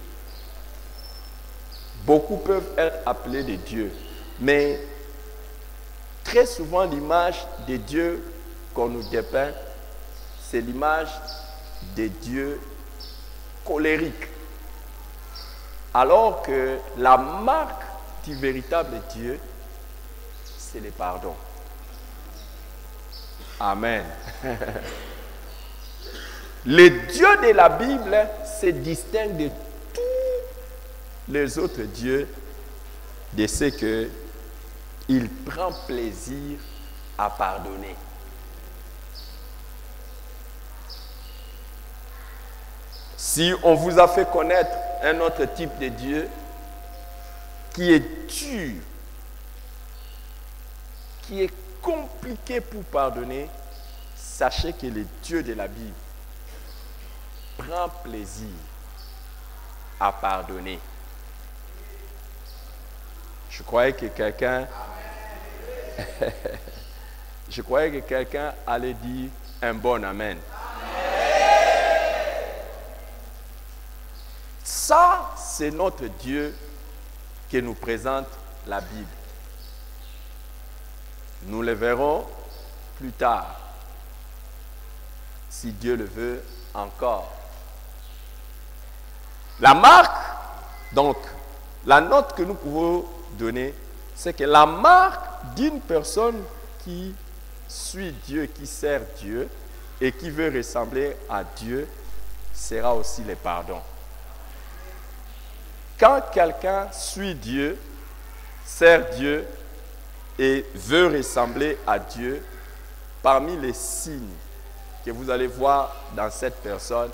Beaucoup peuvent être appelés des dieux. Mais très souvent, l'image des dieux qu'on nous dépeint, c'est l'image des dieux colériques. Alors que la marque du véritable Dieu, c'est le pardon. Amen. Le Dieu de la Bible se distingue de tous les autres dieux de ce qu'il prend plaisir à pardonner. Si on vous a fait connaître un autre type de Dieu qui est dur, qui est compliqué pour pardonner, sachez que le Dieu de la Bible prend plaisir à pardonner. Je croyais que quelqu'un allait dire un bon amen. Ça, c'est notre Dieu que nous présente la Bible. Nous le verrons plus tard, si Dieu le veut encore. La marque, donc, la note que nous pouvons donner, c'est que la marque d'une personne qui suit Dieu, qui sert Dieu et qui veut ressembler à Dieu, sera aussi le pardon. Quand quelqu'un suit Dieu, sert Dieu et veut ressembler à Dieu, parmi les signes que vous allez voir dans cette personne,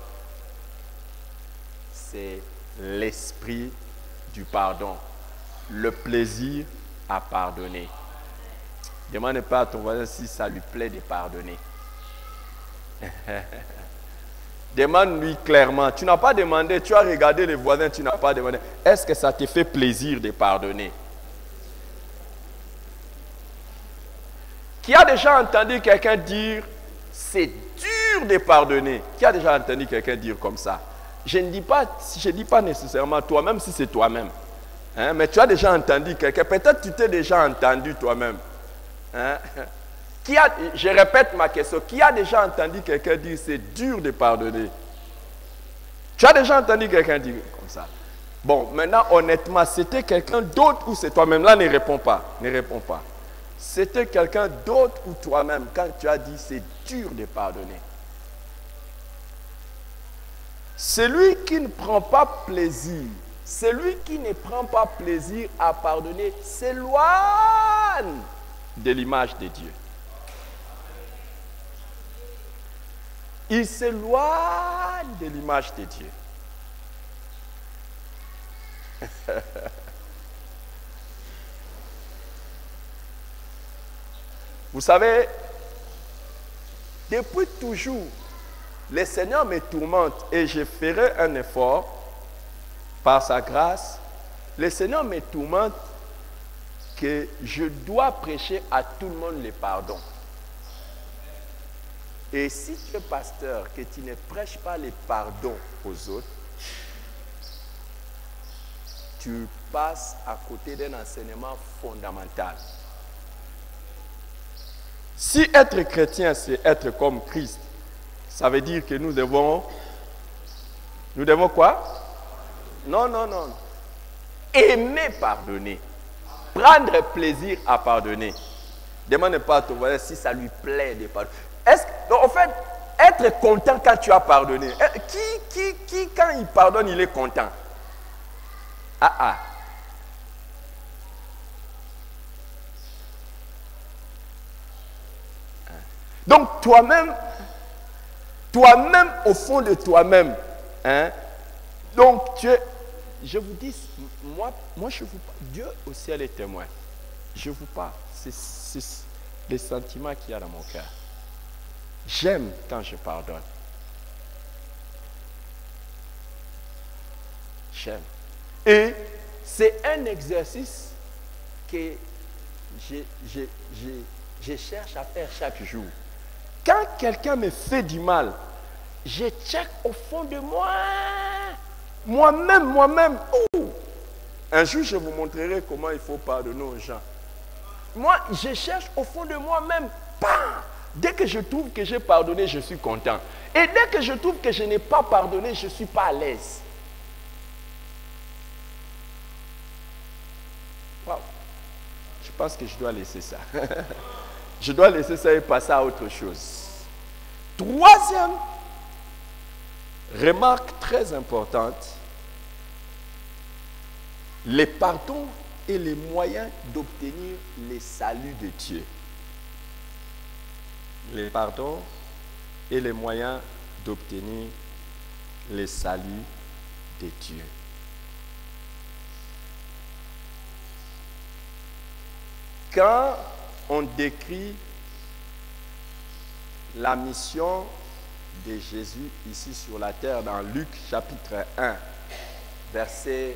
c'est l'esprit du pardon, le plaisir à pardonner. Demande pas à ton voisin si ça lui plaît de pardonner. Demande-lui clairement. Tu n'as pas demandé, tu as regardé les voisins, tu n'as pas demandé. Est-ce que ça te fait plaisir de pardonner? Qui a déjà entendu quelqu'un dire c'est dur de pardonner? Qui a déjà entendu quelqu'un dire comme ça? Je ne dis pas nécessairement toi, même si c'est toi-même. Hein? Mais tu as déjà entendu quelqu'un. Peut-être tu t'es déjà entendu toi-même. Hein? Je répète ma question. Qui a déjà entendu quelqu'un dire c'est dur de pardonner? Tu as déjà entendu quelqu'un dire comme ça? Bon, maintenant, honnêtement, c'était quelqu'un d'autre ou c'est toi-même? Là, ne réponds pas. Ne réponds pas. C'était quelqu'un d'autre ou toi-même quand tu as dit c'est dur de pardonner. Celui qui ne prend pas plaisir, celui qui ne prend pas plaisir à pardonner, s'éloigne de l'image de Dieu. Il s'éloigne de l'image de Dieu. Vous savez, depuis toujours, le Seigneur me tourmente et je ferai un effort par sa grâce. Le Seigneur me tourmente que je dois prêcher à tout le monde le pardon. Et si tu es pasteur, que tu ne prêches pas le pardon aux autres, tu passes à côté d'un enseignement fondamental. Si être chrétien, c'est être comme Christ, ça veut dire que nous devons quoi? Non. Aimer pardonner. prendre plaisir à pardonner. Demande pas à ton voisin si ça lui plaît de pardonner. Donc, en fait, être content quand tu as pardonné. Qui quand il pardonne, il est content? Donc, toi-même, au fond de toi-même, hein, donc je vous dis, moi je vous parle, Dieu au ciel est témoin. Je vous parle, c'est les sentiments qu'il y a dans mon cœur. J'aime quand je pardonne. J'aime. Et c'est un exercice que je cherche à faire chaque jour. Quand quelqu'un me fait du mal, je check au fond de moi. Moi-même. Oh. Un jour, je vous montrerai comment il faut pardonner aux gens. Moi, je cherche au fond de moi-même. Dès que je trouve que j'ai pardonné, je suis content. Et dès que je trouve que je n'ai pas pardonné, je ne suis pas à l'aise. Wow. Je pense que je dois laisser ça. Je dois laisser ça et passer à autre chose. Troisième remarque très importante, les pardons et les moyens d'obtenir le salut de Dieu. Les pardons et les moyens d'obtenir le salut de Dieu. Quand on décrit la mission de Jésus ici sur la terre dans Luc chapitre 1, verset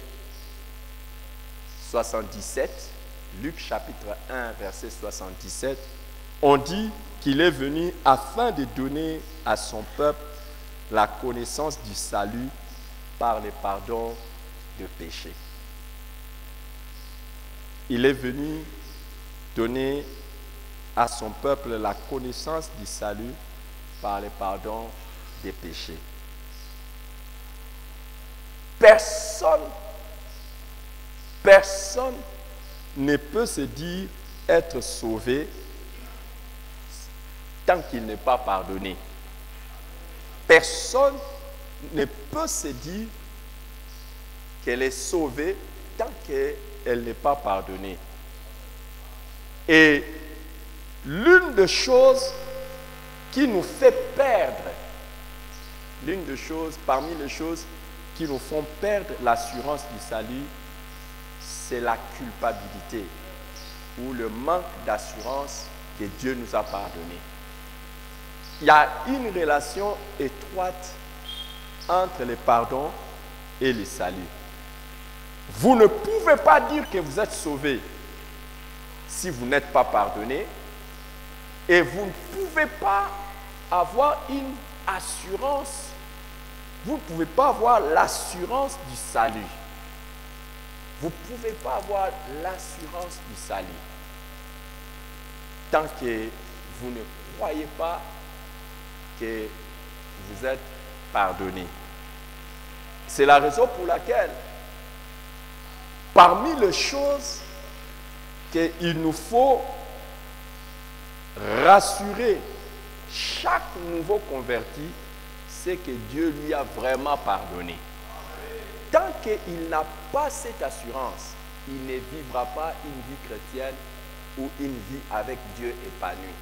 77, Luc chapitre 1, verset 77, on dit qu'il est venu afin de donner à son peuple la connaissance du salut par le pardon de péchés. Il est venu donner à son peuple la connaissance du salut par le pardon des péchés. Personne ne peut se dire être sauvé tant qu'il n'est pas pardonné. Personne ne peut se dire qu'elle est sauvée tant qu'elle n'est pas pardonnée. Et l'une des choses qui nous fait perdre, parmi les choses qui nous font perdre l'assurance du salut, c'est la culpabilité ou le manque d'assurance que Dieu nous a pardonné. Il y a une relation étroite entre le pardon et le salut. Vous ne pouvez pas dire que vous êtes sauvé si vous n'êtes pas pardonné, et vous ne pouvez pas avoir une assurance, vous ne pouvez pas avoir l'assurance du salut. Vous ne pouvez pas avoir l'assurance du salut tant que vous ne croyez pas que vous êtes pardonné. C'est la raison pour laquelle, parmi les choses qu'il nous faut rassurer chaque nouveau converti, c'est que Dieu lui a vraiment pardonné. Tant qu'il n'a pas cette assurance, il ne vivra pas une vie chrétienne ou une vie avec Dieu épanouie.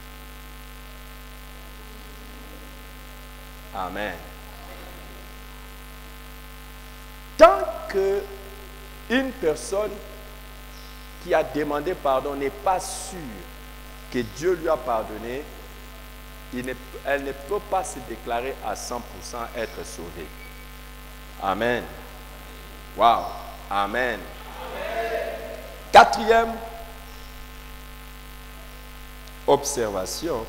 Amen. Tant qu'une personne qui a demandé pardon n'est pas sûre que Dieu lui a pardonné, elle ne peut pas se déclarer à 100% être sauvée. Amen. Wow. Amen. Quatrième observation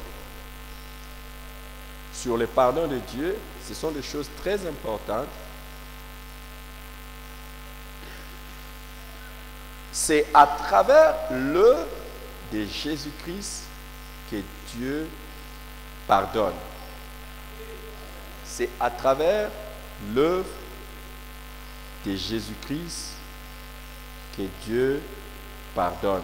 sur le pardon de Dieu, ce sont des choses très importantes. C'est à travers l'œuvre de Jésus-Christ que Dieu pardonne. C'est à travers l'œuvre de Jésus-Christ que Dieu pardonne.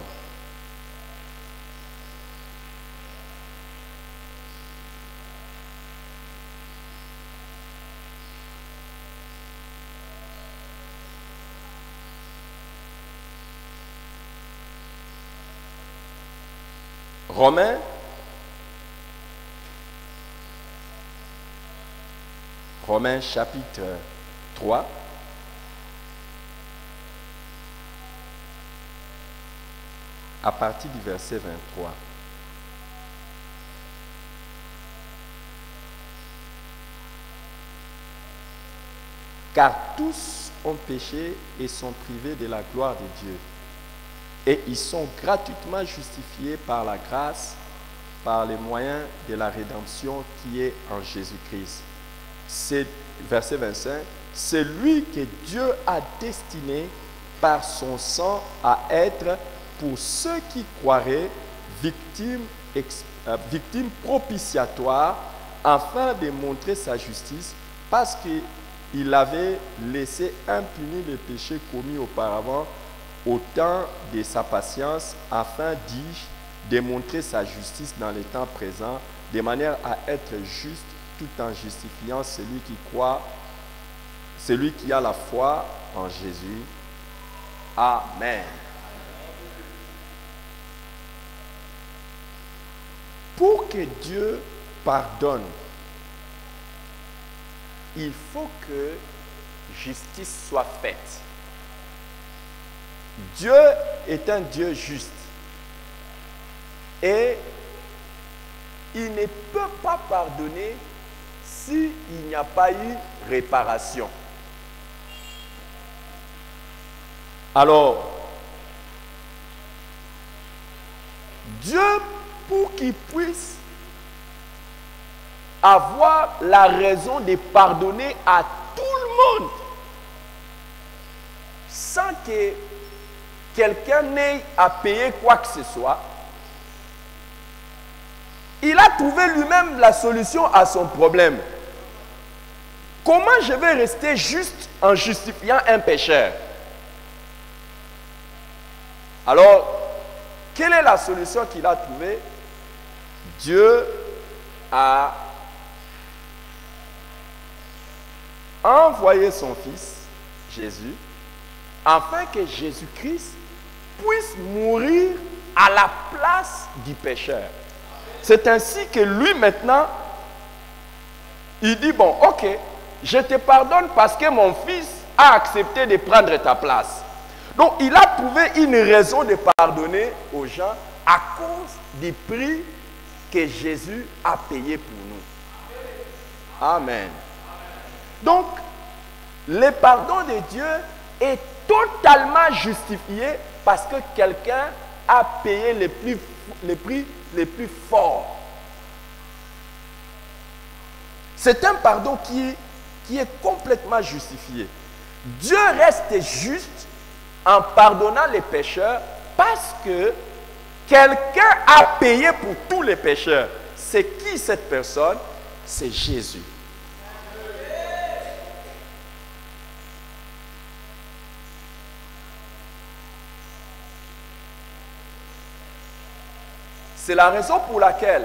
Romains chapitre 3. À partir du verset 23. Car tous ont péché et sont privés de la gloire de Dieu. Et ils sont gratuitement justifiés par la grâce, par les moyens de la rédemption qui est en Jésus-Christ. C'est, verset 25, c'est lui que Dieu a destiné par son sang à être, pour ceux qui croiraient, victime propitiatoire, afin de montrer sa justice, parce qu'il avait laissé impunis les péchés commis auparavant au temps de sa patience, afin, dis-je, de montrer sa justice dans les temps présents, de manière à être juste tout en justifiant celui qui croit, celui qui a la foi en Jésus. Amen. Pour que Dieu pardonne, il faut que justice soit faite. Dieu est un Dieu juste. Et il ne peut pas pardonner s'il n'y a pas eu réparation. Alors, Dieu, pour qu'il puisse avoir la raison de pardonner à tout le monde, sans que quelqu'un n'ait à payer quoi que ce soit, il a trouvé lui-même la solution à son problème. Comment je vais rester juste en justifiant un pécheur? Alors, quelle est la solution qu'il a trouvée? Dieu a envoyé son Fils, Jésus, afin que Jésus-Christ puisse mourir à la place du pécheur. C'est ainsi que lui maintenant, il dit, bon, ok, je te pardonne parce que mon Fils a accepté de prendre ta place. Donc, il a trouvé une raison de pardonner aux gens à cause du prix que Jésus a payé pour nous. Amen. Donc, le pardon de Dieu est totalement justifié parce que quelqu'un a payé les prix les plus forts. C'est un pardon qui est complètement justifié. Dieu reste juste en pardonnant les pécheurs parce que quelqu'un a payé pour tous les pécheurs. C'est qui cette personne? C'est Jésus. C'est la raison pour laquelle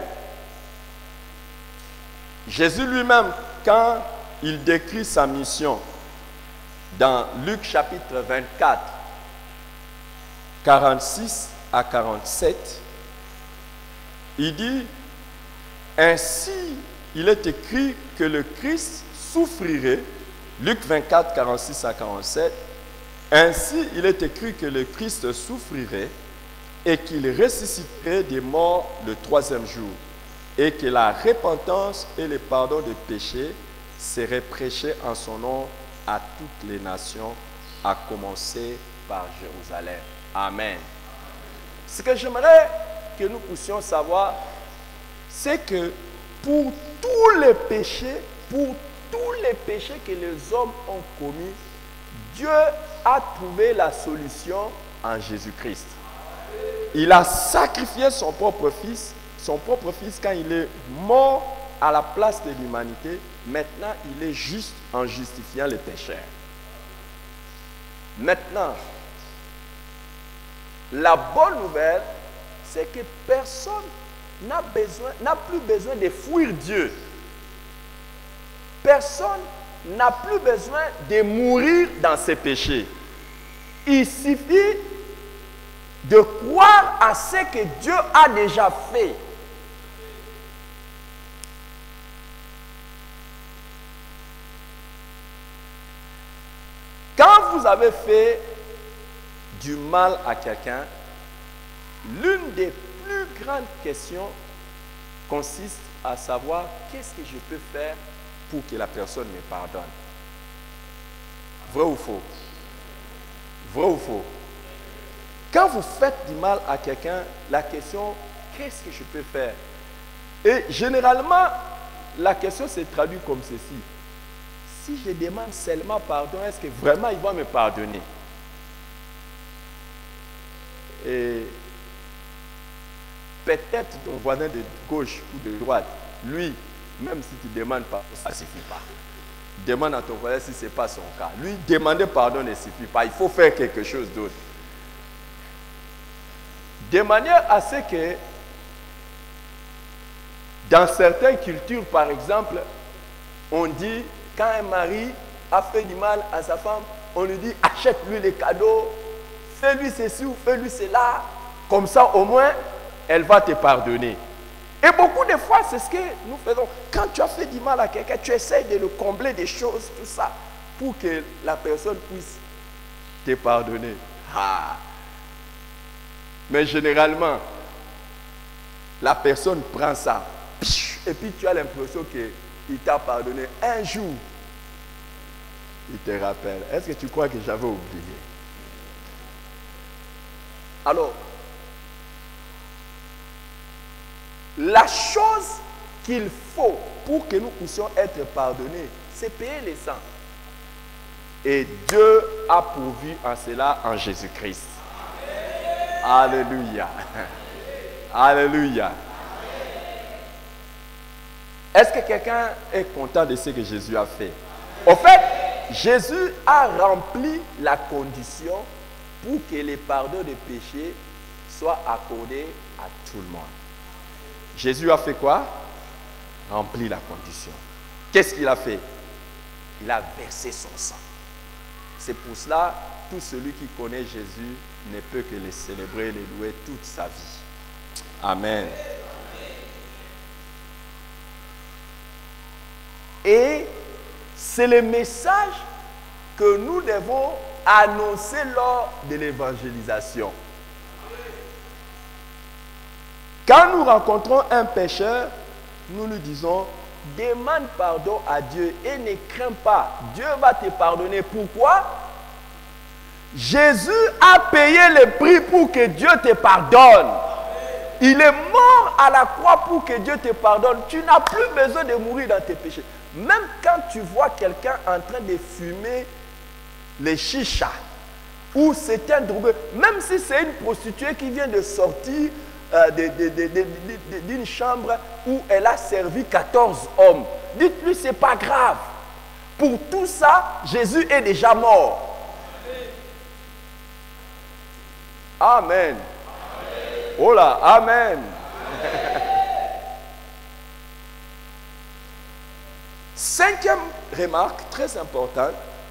Jésus lui-même, quand il décrit sa mission dans Luc chapitre 24, 46 à 47, il dit, ainsi il est écrit que le Christ souffrirait, Luc 24, 46 à 47, ainsi il est écrit que le Christ souffrirait et qu'il ressusciterait des morts le troisième jour, et que la repentance et le pardon des péchés seraient prêchés en son nom à toutes les nations, à commencer par Jérusalem. Amen. Ce que j'aimerais que nous puissions savoir, c'est que pour tous les péchés que les hommes ont commis, Dieu a trouvé la solution en Jésus-Christ. Il a sacrifié son propre fils quand il est mort à la place de l'humanité. Maintenant, il est juste en justifiant les pécheurs. Maintenant, La bonne nouvelle, c'est que personne n'a plus besoin de fuir Dieu. Personne n'a plus besoin de mourir dans ses péchés. Il suffit de croire à ce que Dieu a déjà fait. Quand vous avez fait du mal à quelqu'un, l'une des plus grandes questions consiste à savoir qu'est-ce que je peux faire pour que la personne me pardonne. Vrai ou faux? Vrai ou faux? Quand vous faites du mal à quelqu'un, la question, qu'est-ce que je peux faire? Et généralement, la question se traduit comme ceci. Si je demande seulement pardon, est-ce que vraiment il va me pardonner? Et peut-être ton voisin de gauche ou de droite, lui, même si tu demandes pardon, ça ne suffit pas. Demande à ton voisin si ce n'est pas son cas. Lui, demander pardon ne suffit pas. Il faut faire quelque chose d'autre. De manière à ce que, dans certaines cultures, par exemple, on dit, quand un mari a fait du mal à sa femme, on lui dit, achète-lui les cadeaux, fais-lui ceci ou fais-lui cela, comme ça au moins, elle va te pardonner. Et beaucoup de fois, c'est ce que nous faisons. Quand tu as fait du mal à quelqu'un, tu essaies de le combler des choses, tout ça, pour que la personne puisse te pardonner. Ah. Mais généralement, la personne prend ça, et puis tu as l'impression qu'il t'a pardonné. Un jour, il te rappelle. Est-ce que tu crois que j'avais oublié? Alors, la chose qu'il faut pour que nous puissions être pardonnés, c'est payer les sangs. Et Dieu a pourvu en cela en Jésus-Christ. Alléluia. Alléluia. Est-ce que quelqu'un est content de ce que Jésus a fait? En fait, Jésus a rempli la condition pour que le pardon des péchés soit accordé à tout le monde. Jésus a fait quoi? Rempli la condition. Qu'est-ce qu'il a fait? Il a versé son sang. C'est pour cela, tout celui qui connaît Jésus ne peut que le célébrer et le louer toute sa vie. Amen. Et c'est le message que nous devons annoncer lors de l'évangélisation. Quand nous rencontrons un pécheur, nous lui disons, demande pardon à Dieu et ne crains pas. Dieu va te pardonner. Pourquoi? Jésus a payé le prix pour que Dieu te pardonne. Il est mort à la croix pour que Dieu te pardonne. Tu n'as plus besoin de mourir dans tes péchés. Même quand tu vois quelqu'un en train de fumer les chichas, ou c'est un drogué, même si c'est une prostituée qui vient de sortir d'une chambre où elle a servi 14 hommes. Dites-lui, c'est pas grave. Pour tout ça, Jésus est déjà mort. Amen. Oh là, amen. Cinquième remarque très importante.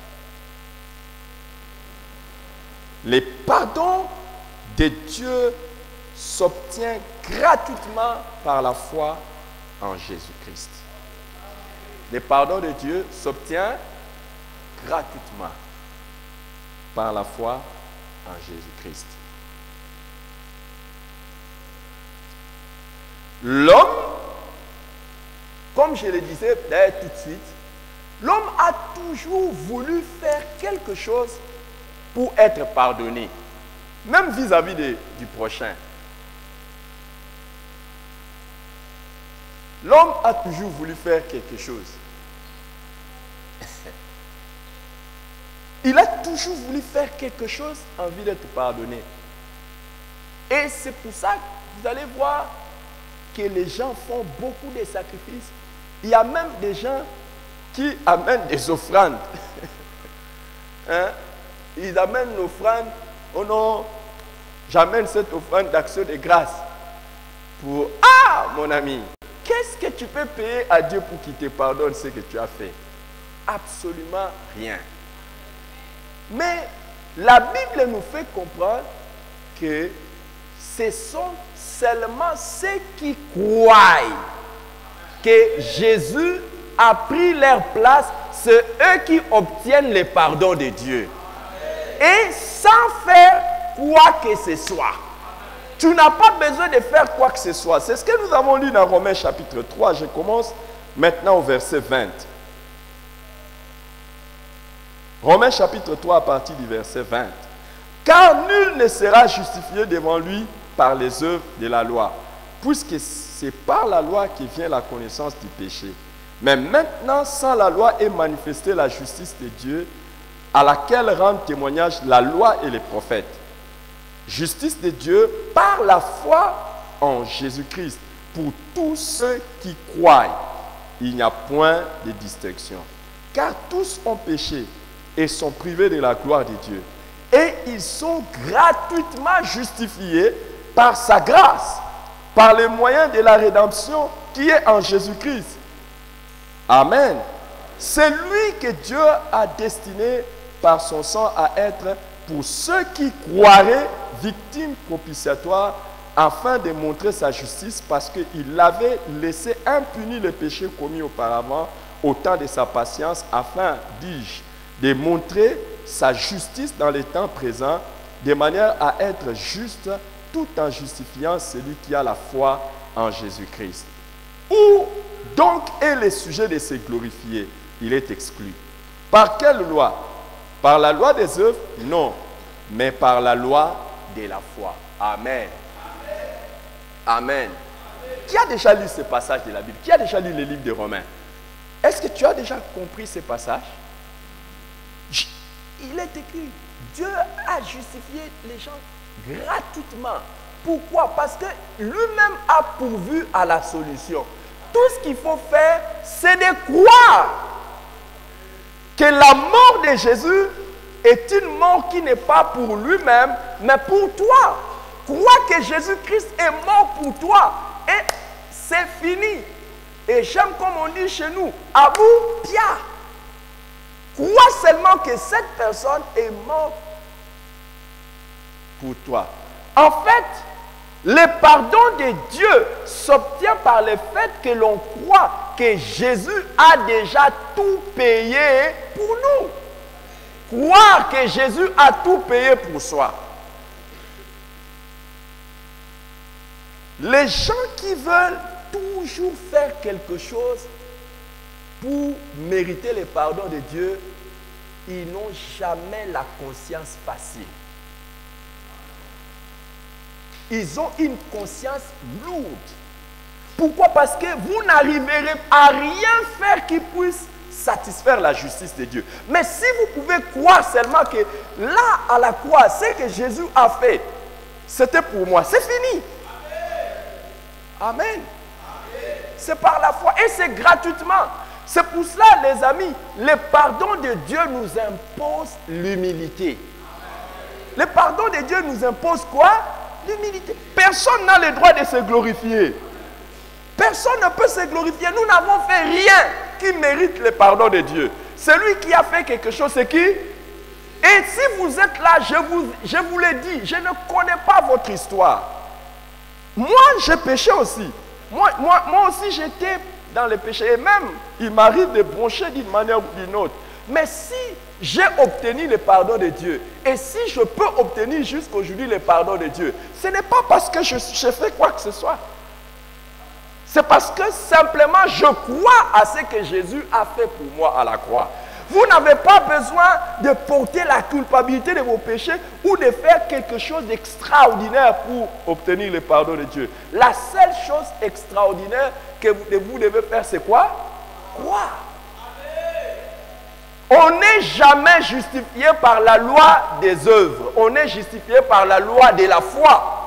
Le pardon de Dieu s'obtient gratuitement par la foi en Jésus-Christ. Le pardon de Dieu s'obtient gratuitement par la foi en Jésus-Christ. L'homme, comme je le disais d'ailleurs tout de suite, l'homme a toujours voulu faire quelque chose pour être pardonné, même vis-à-vis du prochain. L'homme a toujours voulu faire quelque chose. Il a toujours voulu faire quelque chose en vue d'être pardonné. Et c'est pour ça que vous allez voir que les gens font beaucoup de sacrifices. Il y a même des gens qui amènent des offrandes. Hein? Ils amènent l'offrande au nom j'amène cette offrande d'action de grâce pour... Ah, mon ami, qu'est-ce que tu peux payer à Dieu pour qu'il te pardonne ce que tu as fait? Absolument rien. Mais la Bible nous fait comprendre que ce sont seulement ceux qui croient que Jésus a pris leur place, c'est eux qui obtiennent le pardon de Dieu. Et sans faire quoi que ce soit. Tu n'as pas besoin de faire quoi que ce soit. C'est ce que nous avons lu dans Romains chapitre 3. Je commence maintenant au verset 20. Romains chapitre 3 à partir du verset 20. Car nul ne sera justifié devant lui par les œuvres de la loi, puisque c'est par la loi que vient la connaissance du péché. Mais maintenant, sans la loi est manifestée la justice de Dieu, à laquelle rendent témoignage la loi et les prophètes. Justice de Dieu par la foi en Jésus-Christ pour tous ceux qui croient. Il n'y a point de distinction. Car tous ont péché et sont privés de la gloire de Dieu. Et ils sont gratuitement justifiés par sa grâce, par le moyen de la rédemption qui est en Jésus-Christ. Amen. C'est lui que Dieu a destiné par son sang à être pour ceux qui croiraient victime propitiatoire afin de montrer sa justice parce qu'il avait laissé impuni les péchés commis auparavant au temps de sa patience afin, dis-je, de montrer sa justice dans les temps présents de manière à être juste tout en justifiant celui qui a la foi en Jésus-Christ. Où donc est le sujet de se glorifier? Il est exclu. Par quelle loi? Par la loi des œuvres? Non, mais par la loi de la foi. Amen. Amen. Qui a déjà lu ce passage de la Bible? Qui a déjà lu le livre de Romains? Est-ce que tu as déjà compris ce passage? Il est écrit, Dieu a justifié les gens gratuitement. Pourquoi? Parce que lui-même a pourvu à la solution. Tout ce qu'il faut faire, c'est de croire que la mort de Jésus est une mort qui n'est pas pour lui-même, mais pour toi. Crois que Jésus-Christ est mort pour toi et c'est fini. Et j'aime comme on dit chez nous, Abou Pia. Crois seulement que cette personne est morte pour toi. En fait, le pardon de Dieu s'obtient par le fait que l'on croit que Jésus a déjà tout payé pour nous. Croire que Jésus a tout payé pour soi. Les gens qui veulent toujours faire quelque chose pour mériter le pardon de Dieu, ils n'ont jamais la conscience facile. Ils ont une conscience lourde. Pourquoi? Parce que vous n'arriverez à rien faire qui puisse satisfaire la justice de Dieu. Mais si vous pouvez croire seulement que là, à la croix, ce que Jésus a fait, c'était pour moi, c'est fini. Amen. C'est par la foi et c'est gratuitement. C'est pour cela, les amis, le pardon de Dieu nous impose l'humilité. Le pardon de Dieu nous impose quoi? L'humilité. Personne n'a le droit de se glorifier. Personne ne peut se glorifier. Nous n'avons fait rien qui mérite le pardon de Dieu. Celui qui a fait quelque chose, c'est qui? Et si vous êtes là, je vous l'ai dit, je ne connais pas votre histoire. Moi, j'ai péché aussi. Moi aussi, j'étais dans le péché. Et même, il m'arrive de broncher d'une manière ou d'une autre. Mais si j'ai obtenu le pardon de Dieu, et si je peux obtenir jusqu'aujourd'hui le pardon de Dieu, ce n'est pas parce que j'ai fait quoi que ce soit. C'est parce que simplement je crois à ce que Jésus a fait pour moi à la croix. Vous n'avez pas besoin de porter la culpabilité de vos péchés ou de faire quelque chose d'extraordinaire pour obtenir le pardon de Dieu. La seule chose extraordinaire que vous devez faire, c'est quoi? Croire. On n'est jamais justifié par la loi des œuvres. On est justifié par la loi de la foi.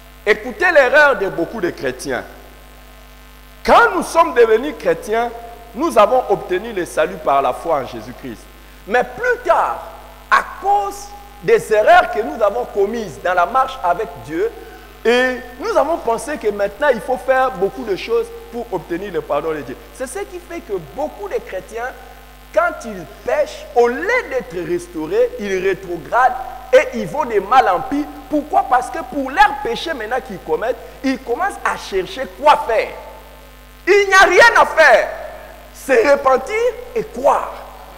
Écoutez l'erreur de beaucoup de chrétiens. Quand nous sommes devenus chrétiens, nous avons obtenu le salut par la foi en Jésus-Christ. Mais plus tard, à cause des erreurs que nous avons commises dans la marche avec Dieu, et nous avons pensé que maintenant il faut faire beaucoup de choses pour obtenir le pardon de Dieu. C'est ce qui fait que beaucoup de chrétiens, quand ils pêchent, au lieu d'être restaurés, ils rétrogradent et ils vont de mal en pis. Pourquoi? Parce que pour leurs péchés maintenant qu'ils commettent, ils commencent à chercher quoi faire. Il n'y a rien à faire. Se repentir et croire.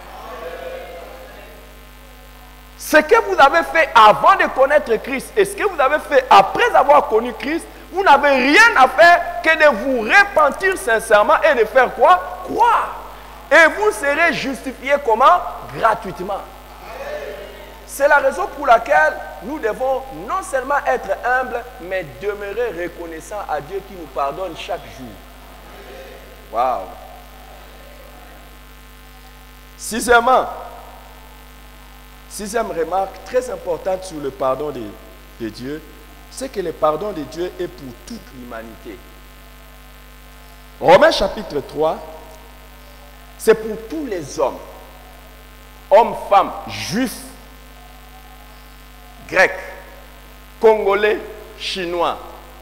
Ce que vous avez fait avant de connaître Christ et ce que vous avez fait après avoir connu Christ, vous n'avez rien à faire que de vous repentir sincèrement et de faire quoi? Croire. Et vous serez justifié comment? Gratuitement. C'est la raison pour laquelle nous devons non seulement être humbles, mais demeurer reconnaissants à Dieu qui nous pardonne chaque jour. Waouh! Sixième remarque très importante sur le pardon de Dieu, c'est que le pardon de Dieu est pour toute l'humanité. Romains chapitre 3, c'est pour tous les hommes, femmes, juifs, grecs, congolais, chinois.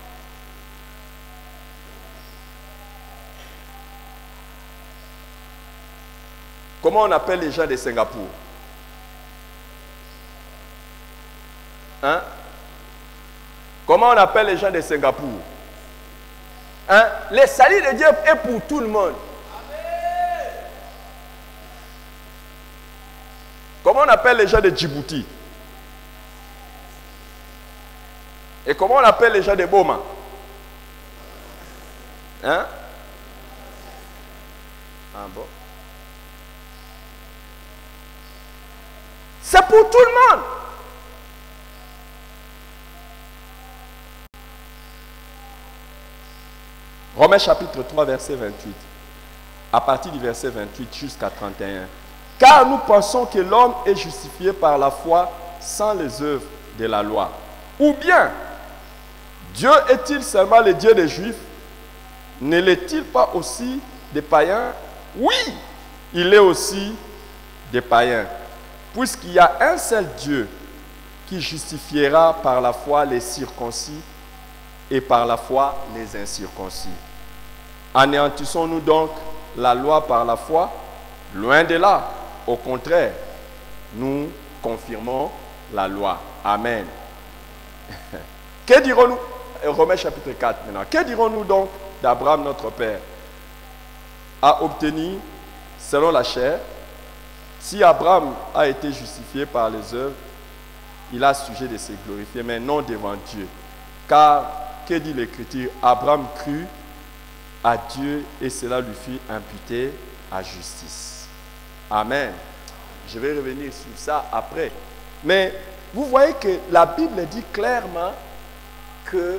Comment on appelle les gens de Singapour? Hein? Comment on appelle les gens de Singapour? Hein? Le salut de Dieu est pour tout le monde. Comment on appelle les gens de Djibouti? Et comment on appelle les gens de Boma? Hein? Ah bon? C'est pour tout le monde. Romains chapitre 3, verset 28. À partir du verset 28 jusqu'à 31. Car nous pensons que l'homme est justifié par la foi sans les œuvres de la loi. Ou bien, Dieu est-il seulement le Dieu des Juifs? Ne l'est-il pas aussi des païens? Oui, il est aussi des païens. Puisqu'il y a un seul Dieu qui justifiera par la foi les circoncis et par la foi les incirconcis. Anéantissons-nous donc la loi par la foi? Loin de là. Au contraire, nous confirmons la loi. Amen. Que dirons-nous? Romains chapitre 4 maintenant. Que dirons-nous donc d'Abraham notre père? A obtenu selon la chair. Si Abraham a été justifié par les œuvres, il a sujet de se glorifier, mais non devant Dieu. Car, que dit l'Écriture? Abraham crut à Dieu et cela lui fut imputé à justice. Amen. Je vais revenir sur ça après. Mais vous voyez que la Bible dit clairement que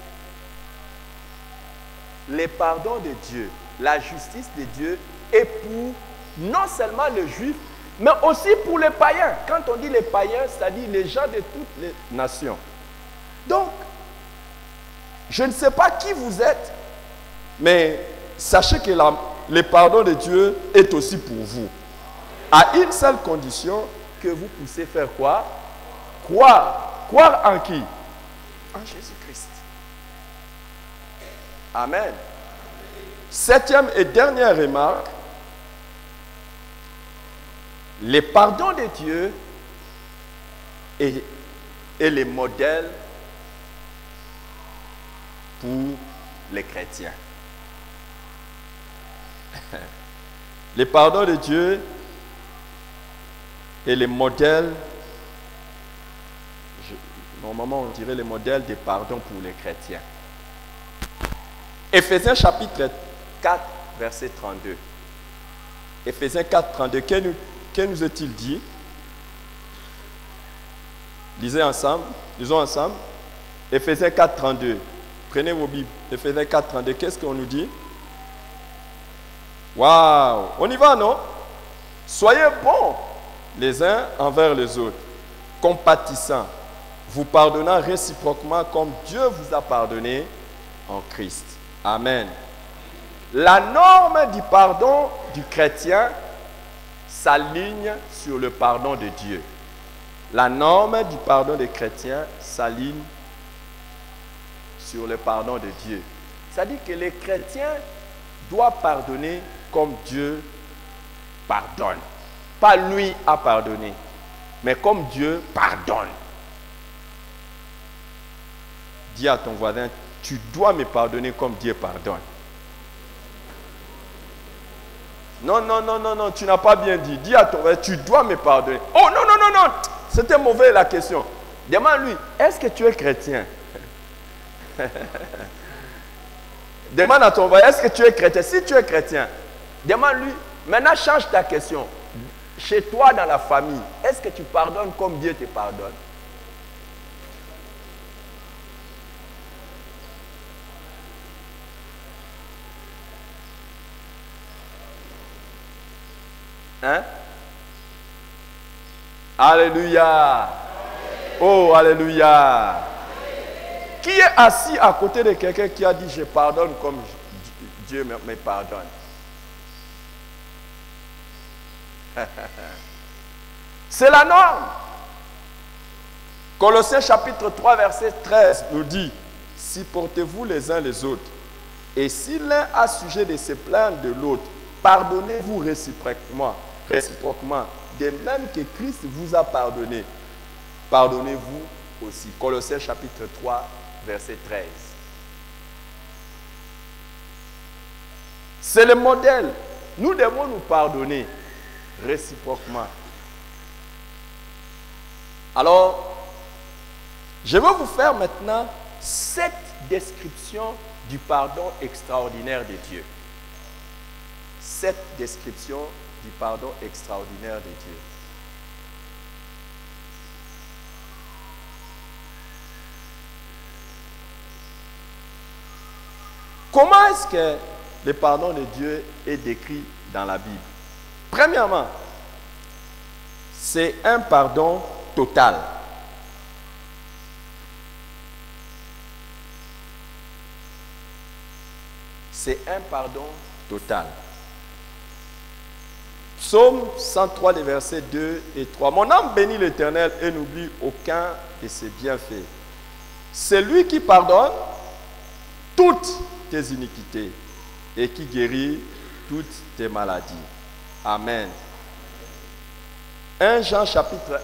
le pardon de Dieu, la justice de Dieu est pour non seulement le juif, mais aussi pour les païens. Quand on dit les païens, c'est-à-dire les gens de toutes les nations. Donc, je ne sais pas qui vous êtes, mais sachez que le pardon de Dieu est aussi pour vous. À une seule condition, que vous puissiez faire quoi? Croire. Croire en qui? En Jésus-Christ. Amen. Septième et dernière remarque. Le pardon de Dieu est le modèle pour les chrétiens. Le pardon de Dieu est le modèle, normalement on dirait le modèle de pardon pour les chrétiens. Éphésiens chapitre 4, verset 32. Éphésiens 4, 32. Que nous est-il dit? Lisons ensemble. Éphésiens 4, 32. Prenez vos Bibles. Éphésiens 4, 32. Qu'est-ce qu'on nous dit? Waouh! On y va, non? Soyez bons les uns envers les autres, compatissants, vous pardonnant réciproquement comme Dieu vous a pardonné en Christ. Amen. La norme du pardon du chrétien s'aligne sur le pardon de Dieu. La norme du pardon des chrétiens s'aligne sur le pardon de Dieu. C'est-à-dire que les chrétiens doivent pardonner comme Dieu pardonne. Pas lui à pardonner, mais comme Dieu pardonne. Dis à ton voisin, tu dois me pardonner comme Dieu pardonne. Non, non, non, non, non, tu n'as pas bien dit. Dis à ton voisin, tu dois me pardonner. Oh non, non, non, non, c'était mauvais la question. Demande-lui, est-ce que tu es chrétien? Demande à ton voisin, est-ce que tu es chrétien? Si tu es chrétien, demande-lui, maintenant change ta question. Chez toi, dans la famille, est-ce que tu pardonnes comme Dieu te pardonne? Hein? Alléluia. Oh, alléluia. Qui est assis à côté de quelqu'un qui a dit je pardonne comme Dieu me pardonne? C'est la norme. Colossiens chapitre 3 verset 13 nous dit, supportez-vous les uns les autres, et si l'un a sujet de se plaindre de l'autre, pardonnez-vous réciproquement, de même que Christ vous a pardonné, pardonnez-vous aussi. Colossiens chapitre 3 verset 13. C'est le modèle. Nous devons nous pardonner réciproquement. Alors, je vais vous faire maintenant 7 descriptions du pardon extraordinaire de Dieu. 7 descriptions du pardon extraordinaire de Dieu. Comment est-ce que le pardon de Dieu est décrit dans la Bible? Premièrement, c'est un pardon total. C'est un pardon total. Psaume 103, les versets 2 et 3. Mon âme bénit l'Éternel et n'oublie aucun de ses bienfaits. C'est lui qui pardonne toutes tes iniquités et qui guérit toutes tes maladies. Amen. 1 Jean chapitre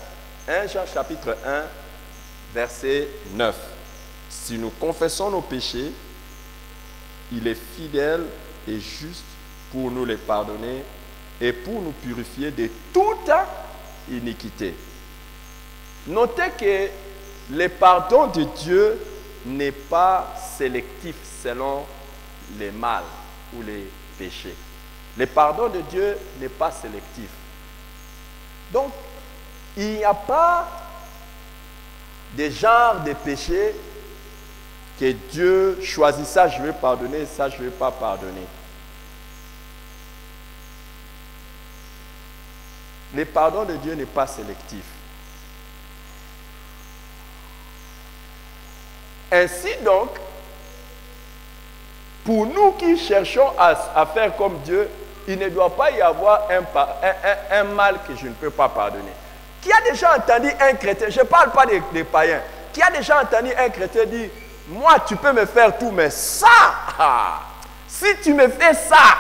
1, verset 9. Si nous confessons nos péchés, il est fidèle et juste pour nous les pardonner et pour nous purifier de toute iniquité. Notez que le pardon de Dieu n'est pas sélectif selon les mal ou les péchés. Le pardon de Dieu n'est pas sélectif. Donc, il n'y a pas de genre de péché que Dieu choisit, ça je vais pardonner, ça je ne vais pas pardonner. Le pardon de Dieu n'est pas sélectif. Ainsi donc, pour nous qui cherchons à faire comme Dieu, il ne doit pas y avoir un mal que je ne peux pas pardonner. Qui a déjà entendu un chrétien, je ne parle pas des païens, qui a déjà entendu un chrétien dire, moi tu peux me faire tout, mais ça, si tu me fais ça,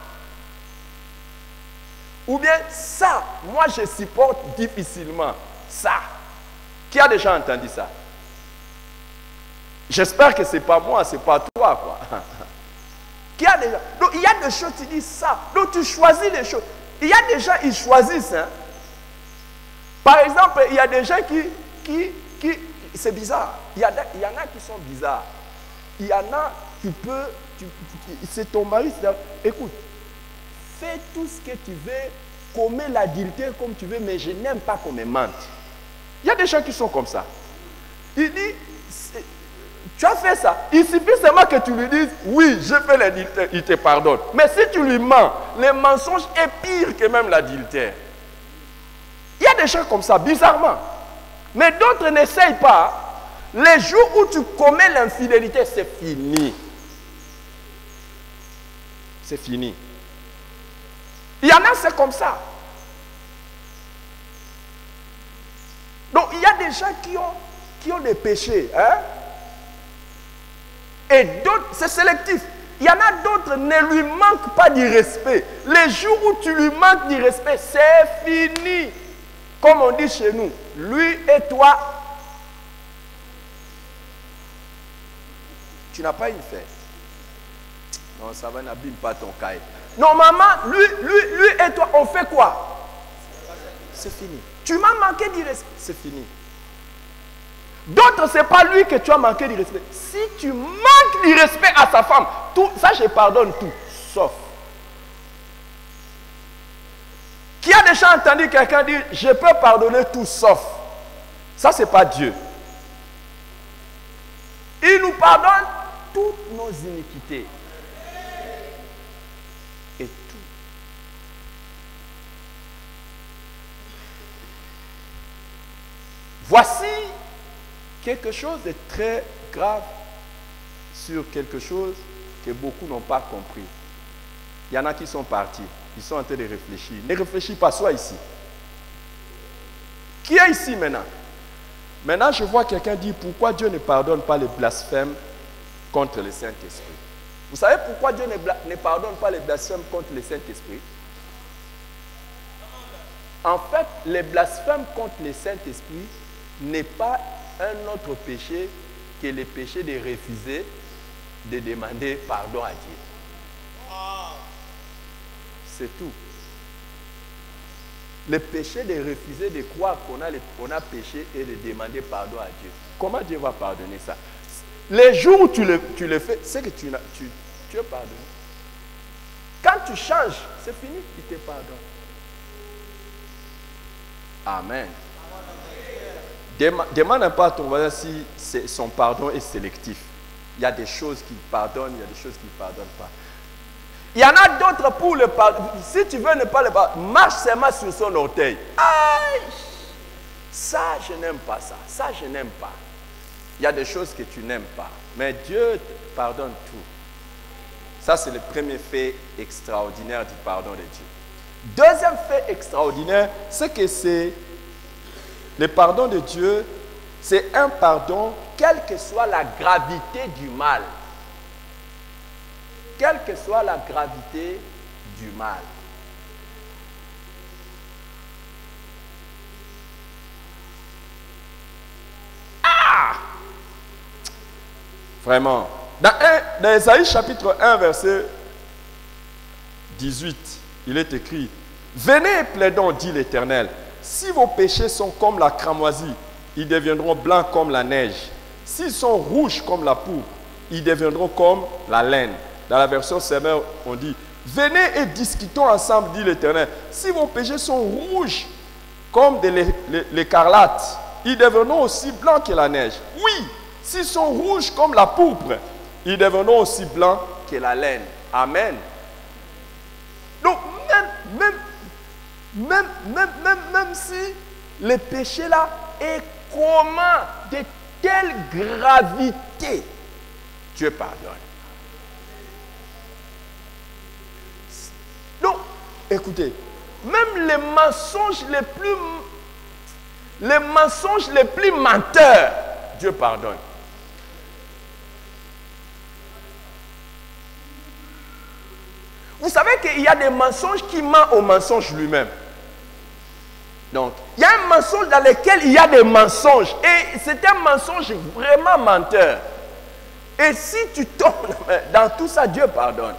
ou bien ça, moi je supporte difficilement ça. Qui a déjà entendu ça? J'espère que ce n'est pas moi, ce n'est pas toi, quoi. Qui a déjà... Donc, il y a des choses, tu dis ça. Donc, tu choisis des choses. Il y a des gens, ils choisissent. Hein. Par exemple, il y a des gens qui c'est bizarre. Il y en a qui sont bizarres. Il y en a, c'est ton mari, écoute, fais tout ce que tu veux, commets l'adultère comme tu veux, mais je n'aime pas qu'on me mente. Il y a des gens qui sont comme ça. Il dit, tu as fait ça. Il suffit seulement que tu lui dises, oui, j'ai fait l'adultère, il te pardonne. Mais si tu lui mens, le mensonge est pire que même l'adultère. Il y a des gens comme ça, bizarrement. Mais d'autres n'essayent pas. Les jours où tu commets l'infidélité, c'est fini. c'est fini. Il y en a, c'est comme ça. Donc, il y a des gens qui ont des péchés. Hein? Et d'autres, c'est sélectif. Il y en a d'autres, ne lui manque pas du respect. Les jours où tu lui manques du respect, c'est fini. Comme on dit chez nous, lui et toi, tu n'as pas une fête. Non, ça va, n'abîme pas ton cahier. Normalement, lui et toi, on fait quoi? C'est fini. Tu m'as manqué du respect, c'est fini. D'autres, ce n'est pas lui que tu as manqué du respect. Si tu manques du respect à sa femme, tout, ça je pardonne tout, sauf. Qui a déjà entendu quelqu'un dire, je peux pardonner tout sauf? Ça, ce n'est pas Dieu. Il nous pardonne toutes nos iniquités. Et tout. Voici quelque chose de très grave sur quelque chose que beaucoup n'ont pas compris. Il y en a qui sont partis. Ils sont en train de réfléchir. Ne réfléchis pas, sois ici. Qui est ici maintenant? Maintenant, je vois quelqu'un dire pourquoi Dieu ne pardonne pas les blasphèmes contre le Saint-Esprit. Vous savez pourquoi Dieu ne pardonne pas les blasphèmes contre le Saint-Esprit? En fait, les blasphèmes contre le Saint-Esprit n'est pas un autre péché que le péché de refuser de demander pardon à Dieu. C'est tout. Le péché de refuser de croire qu'on a péché et de demander pardon à Dieu. Comment Dieu va pardonner ça? Les jours où tu le fais, c'est que tu es pardonné. Quand tu changes, c'est fini, il te pardonne. Amen. Demande un peu à ton voisin si son pardon est sélectif. Il y a des choses qu'il pardonne, il y a des choses qu'il ne pardonne pas. Il y en a d'autres pour le pardon. Si tu veux ne pas le pardonner, marche seulement sur son orteil. Aïe! Ça, je n'aime pas ça. Ça, je n'aime pas. Il y a des choses que tu n'aimes pas. Mais Dieu te pardonne tout. Ça, c'est le premier fait extraordinaire du pardon de Dieu. Deuxième fait extraordinaire, c'est que le pardon de Dieu, c'est un pardon, quelle que soit la gravité du mal. Quelle que soit la gravité du mal. Ah! Vraiment. Dans Ésaïe chapitre 1, verset 18, il est écrit, « Venez et plaidons, dit l'Éternel, si vos péchés sont comme la cramoisie, ils deviendront blancs comme la neige. S'ils sont rouges comme la pourpre, ils deviendront comme la laine. » Dans la version Semeur, on dit, « Venez et discutons ensemble, dit l'Éternel. Si vos péchés sont rouges comme de l'écarlate, ils deviendront aussi blancs que la neige. Oui, s'ils sont rouges comme la pourpre, ils deviendront aussi blancs que la laine. » Amen. Donc, même si le péché là est comment, de telle gravité, Dieu pardonne. Donc, écoutez, même les mensonges les plus menteurs, Dieu pardonne. Vous savez qu'il y a des mensonges qui mentent au mensonge lui-même. Donc, il y a un mensonge dans lequel il y a des mensonges. Et c'est un mensonge vraiment menteur. Et si tu tombes dans tout ça, Dieu pardonne.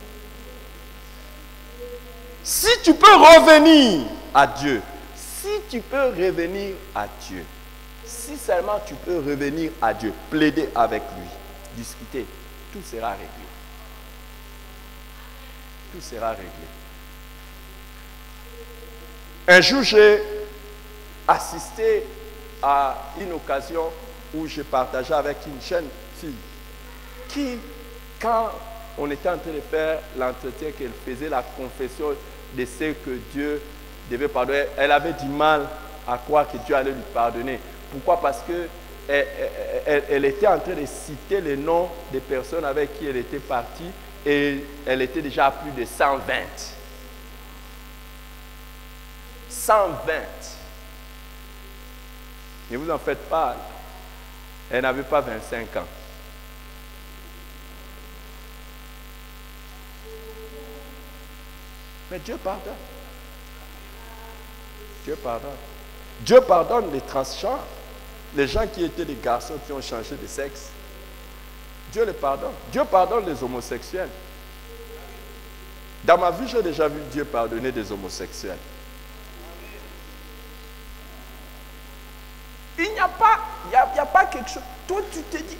Si tu peux revenir à Dieu, si tu peux revenir à Dieu, si seulement tu peux revenir à Dieu, plaider avec lui, discuter, tout sera réglé. Tout sera réglé. Un jour, j'ai assisté à une occasion où je partageais avec une jeune fille qui, quand on était en train de faire l'entretien, qu'elle faisait la confession de ce que Dieu devait pardonner, elle avait du mal à croire que Dieu allait lui pardonner. Pourquoi? Parce que elle était en train de citer les noms des personnes avec qui elle était partie et elle était déjà à plus de 120. 120. Ne vous en faites pas. Elle n'avait pas 25 ans. Mais Dieu pardonne. Dieu pardonne. Dieu pardonne les transgenres, les gens qui étaient des garçons qui ont changé de sexe. Dieu les pardonne. Dieu pardonne les homosexuels. Dans ma vie, j'ai déjà vu Dieu pardonner des homosexuels. Il n'y a pas quelque chose. Toi, tu te dis,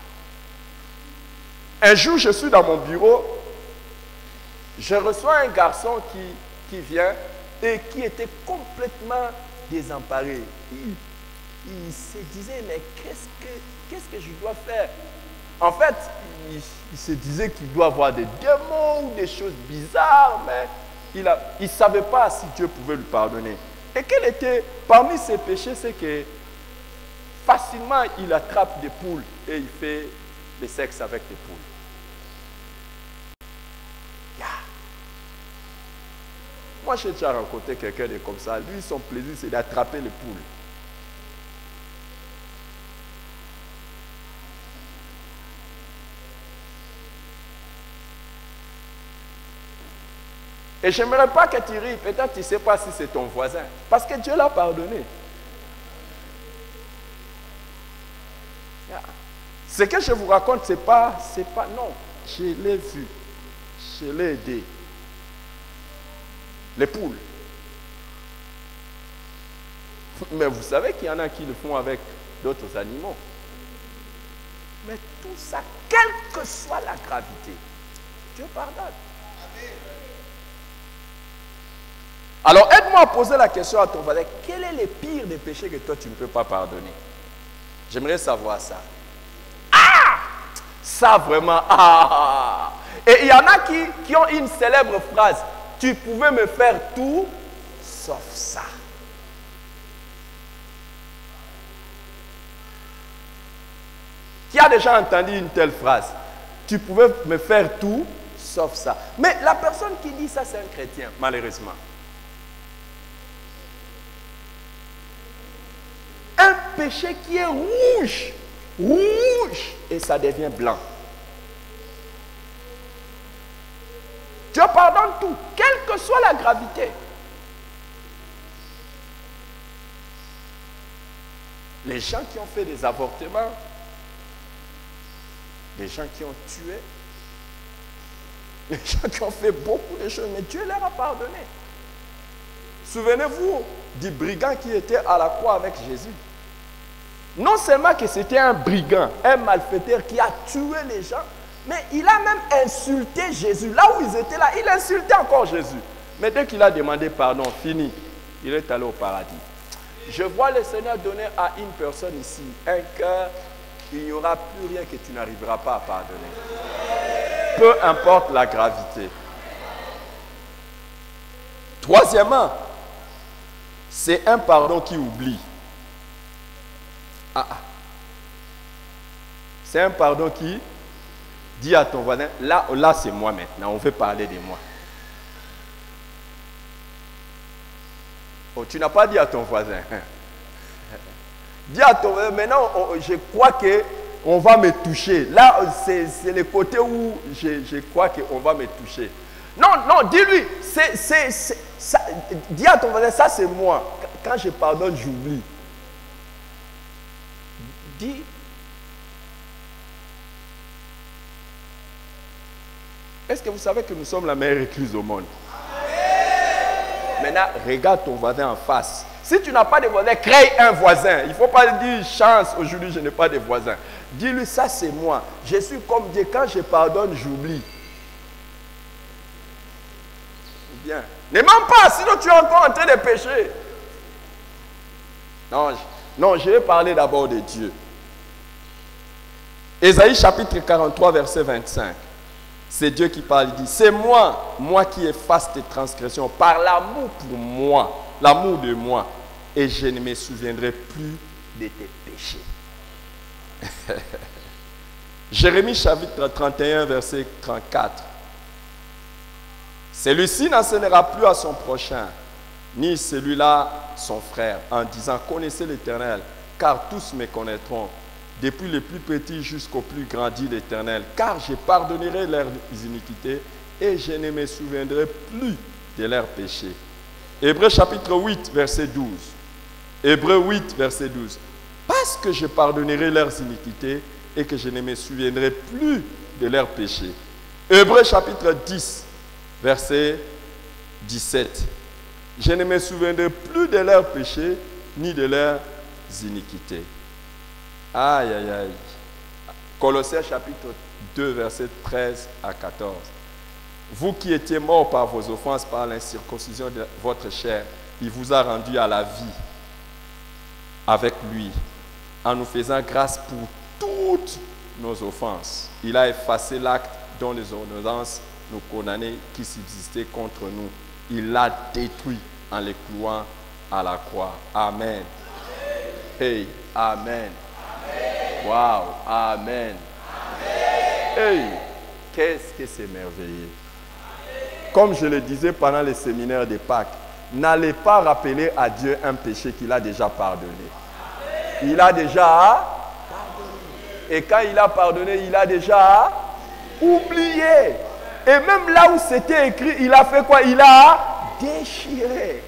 Un jour, je suis dans mon bureau, je reçois un garçon qui vient et qui était complètement désemparé. Il se disait, mais qu'est-ce que je dois faire? En fait, il se disait qu'il doit avoir des démons ou des choses bizarres, mais il ne savait pas si Dieu pouvait lui pardonner. Et quel était, parmi ses péchés, c'est que facilement, il attrape des poules et il fait le sexe avec des poules. Moi, j'ai déjà rencontré quelqu'un de comme ça. Lui, son plaisir, c'est d'attraper les poules. Et je n'aimerais pas que tu ris. Peut-être tu ne sais pas si c'est ton voisin. Parce que Dieu l'a pardonné. Ce que je vous raconte, c'est pas, non. Je l'ai vu. Je l'ai aidé. Les poules. Mais vous savez qu'il y en a qui le font avec d'autres animaux. Mais tout ça, quelle que soit la gravité, Dieu pardonne. Alors aide-moi à poser la question à ton voisin. Quel est le pire des péchés que toi tu ne peux pas pardonner? J'aimerais savoir ça. Ça vraiment, Et il y en a qui ont une célèbre phrase. Tu pouvais me faire tout, sauf ça. Qui a déjà entendu une telle phrase? Tu pouvais me faire tout, sauf ça. Mais la personne qui dit ça, c'est un chrétien, malheureusement. Un péché qui est rouge, et ça devient blanc. Dieu pardonne tout, quelle que soit la gravité. Les gens qui ont fait des avortements, les gens qui ont tué, les gens qui ont fait beaucoup de choses, mais Dieu leur a pardonné. Souvenez-vous du brigand qui était à la croix avec Jésus. Non seulement que c'était un brigand, un malfaiteur qui a tué les gens, mais il a même insulté Jésus. Là où ils étaient là, il insultait encore Jésus. Mais dès qu'il a demandé pardon, fini, il est allé au paradis. Je vois le Seigneur donner à une personne ici un cœur, il n'y aura plus rien que tu n'arriveras pas à pardonner. Peu importe la gravité. Troisièmement, c'est un pardon qui oublie. C'est un pardon qui dit à ton voisin, là c'est moi maintenant, on veut parler de moi. Oh, tu n'as pas dit à ton voisin. Dis à ton voisin, maintenant je crois qu'on va me toucher. Là, c'est le côté où je crois qu'on va me toucher. Non, dis-lui, dis à ton voisin, ça c'est moi. Quand je pardonne, j'oublie. Dis. Est-ce que vous savez que nous sommes la meilleure église au monde? Maintenant, regarde ton voisin en face. Si tu n'as pas de voisin, crée un voisin. Il ne faut pas dire chance, aujourd'hui je n'ai pas de voisin. Dis-lui, ça c'est moi. Je suis comme Dieu, quand je pardonne, j'oublie. Bien. Ne mens pas, sinon tu es encore en train de pécher. Non, je vais parler d'abord de Dieu. Ésaïe chapitre 43, verset 25. C'est Dieu qui parle, il dit, c'est moi qui efface tes transgressions par l'amour pour moi, l'amour de moi, et je ne me souviendrai plus de tes péchés. Jérémie chapitre 31, verset 34. Celui-ci n'enseignera plus à son prochain, ni celui-là son frère, en disant, connaissez l'Éternel, car tous me connaîtront, depuis les plus petits jusqu'aux plus grands, dit l'Éternel, car je pardonnerai leurs iniquités et je ne me souviendrai plus de leurs péchés. Hébreux chapitre 8, verset 12. Hébreux 8, verset 12. Parce que je pardonnerai leurs iniquités et que je ne me souviendrai plus de leurs péchés. Hébreux chapitre 10, verset 17. Je ne me souviendrai plus de leurs péchés ni de leurs iniquités. Aïe, aïe, aïe. Colossiens chapitre 2, verset 13 à 14. Vous qui étiez morts par vos offenses, par l'incirconcision de votre chair, il vous a rendu à la vie avec lui, en nous faisant grâce pour toutes nos offenses. Il a effacé l'acte dont les ordonnances nous condamnaient qui subsistaient contre nous. Il l'a détruit en les clouant à la croix. Amen. Hey, amen. Wow, amen. Hey, qu'est-ce que c'est merveilleux. Comme je le disais pendant les séminaires de Pâques, n'allez pas rappeler à Dieu un péché qu'il a déjà pardonné. Il a déjà pardonné. Et quand il a pardonné, il a déjà oublié. Et même là où c'était écrit, il a fait quoi? Il a déchiré.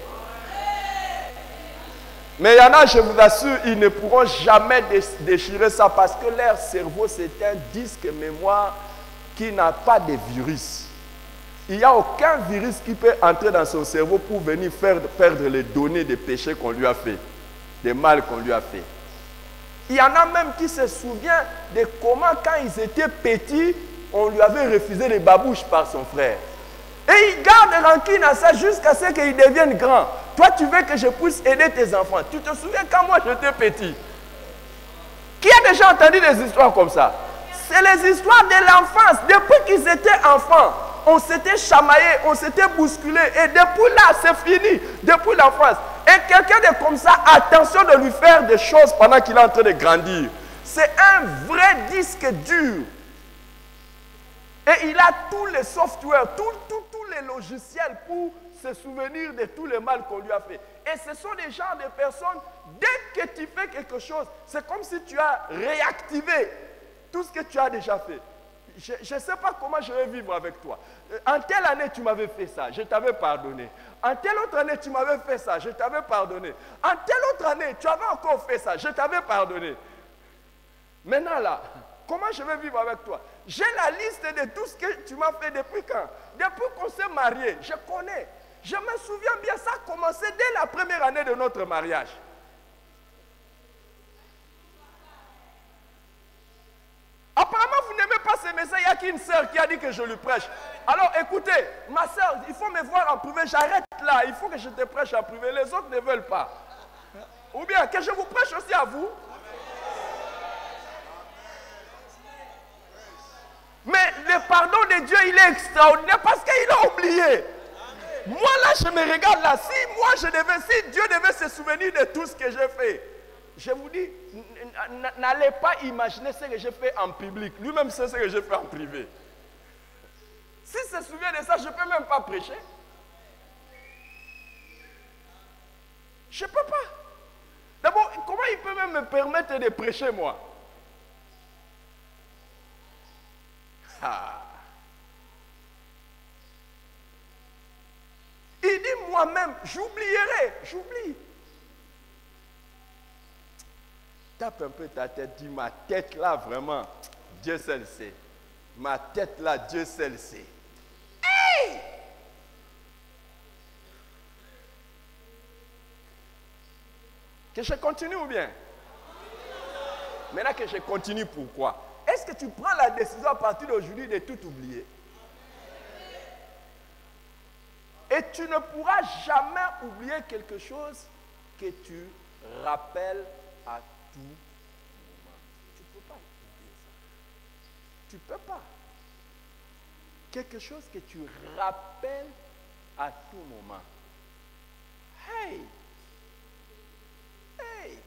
Mais il y en a, je vous assure, ils ne pourront jamais déchirer ça parce que leur cerveau, c'est un disque mémoire qui n'a pas de virus. Il n'y a aucun virus qui peut entrer dans son cerveau pour venir perdre les données des péchés qu'on lui a fait, des mal qu'on lui a fait. Il y en a même qui se souviennent de comment, quand ils étaient petits, on lui avait refusé les babouches par son frère. Et il garde rancune à ça jusqu'à ce qu'il devienne grand. Toi, tu veux que je puisse aider tes enfants. Tu te souviens quand moi j'étais petit? Qui a déjà entendu des histoires comme ça? C'est les histoires de l'enfance. Depuis qu'ils étaient enfants, on s'était chamaillé, on s'était bousculé. Et depuis là, c'est fini. Depuis l'enfance. Et quelqu'un de comme ça, attention de lui faire des choses pendant qu'il est en train de grandir. C'est un vrai disque dur. Et il a tous les softwares, tous les logiciels pour se souvenir de tout le mal qu'on lui a fait. Et ce sont des genres de personnes, dès que tu fais quelque chose, c'est comme si tu as réactivé tout ce que tu as déjà fait. Je ne sais pas comment je vais vivre avec toi. En telle année, tu m'avais fait ça, je t'avais pardonné. En telle autre année, tu m'avais fait ça, je t'avais pardonné. En telle autre année, tu avais encore fait ça, je t'avais pardonné. Maintenant là, comment je vais vivre avec toi? J'ai la liste de tout ce que tu m'as fait depuis quand? Depuis qu'on s'est marié, je connais. Je me souviens bien, ça a commencé dès la première année de notre mariage. Apparemment, vous n'aimez pas ces messages. Il y a qu'une sœur qui a dit que je lui prêche. Alors écoutez, ma sœur, il faut me voir en privé. J'arrête là. Il faut que je te prêche en privé. Les autres ne veulent pas. Ou bien que je vous prêche aussi à vous. Mais le pardon de Dieu, il est extraordinaire parce qu'il a oublié. Moi là, je me regarde là. Si Dieu devait se souvenir de tout ce que j'ai fait, je vous dis, n'allez pas imaginer ce que j'ai fait en public. Lui-même sait ce que j'ai fait en privé. S'il se souvient de ça, je ne peux même pas prêcher. Je ne peux pas. D'abord, comment il peut même me permettre de prêcher, moi? Il dit moi-même, j'oublierai, j'oublie. Tape un peu ta tête, dis ma tête là, vraiment, Dieu seul sait. Ma tête là, Dieu seul sait. Hey! Que je continue ou bien? Maintenant que je continue, pourquoi? Est-ce que tu prends la décision à partir d'aujourd'hui de tout oublier? Et tu ne pourras jamais oublier quelque chose que tu rappelles à tout moment. Tu ne peux pas oublier ça. Tu ne peux pas. Quelque chose que tu rappelles à tout moment. Hey! Hey!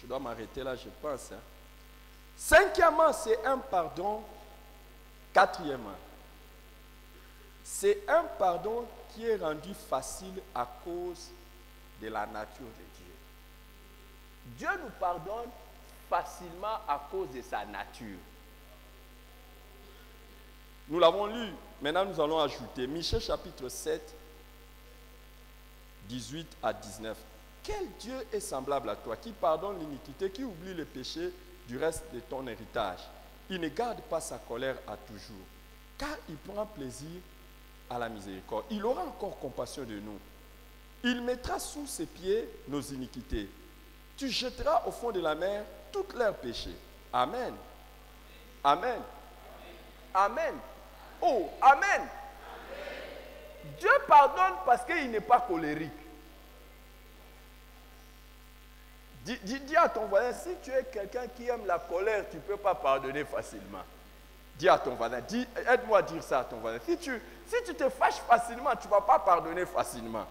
Je dois m'arrêter là, je pense. Hein. Cinquièmement, c'est un pardon. Quatrièmement, c'est un pardon qui est rendu facile à cause de la nature de Dieu. Dieu nous pardonne facilement à cause de sa nature. Nous l'avons lu, maintenant nous allons ajouter Michée chapitre 7, 18 à 19. Quel Dieu est semblable à toi, qui pardonne l'iniquité, qui oublie le péché du reste de ton héritage? Il ne garde pas sa colère à toujours, car il prend plaisir à la miséricorde. Il aura encore compassion de nous. Il mettra sous ses pieds nos iniquités. Tu jetteras au fond de la mer tous leurs péchés. Amen. Amen. Amen. Oh, amen. Dieu pardonne parce qu'il n'est pas colérique. Dis à ton voisin, si tu es quelqu'un qui aime la colère, tu ne peux pas pardonner facilement. Dis à ton voisin, aide-moi à dire ça à ton voisin. Si tu te fâches facilement, tu ne vas pas pardonner facilement.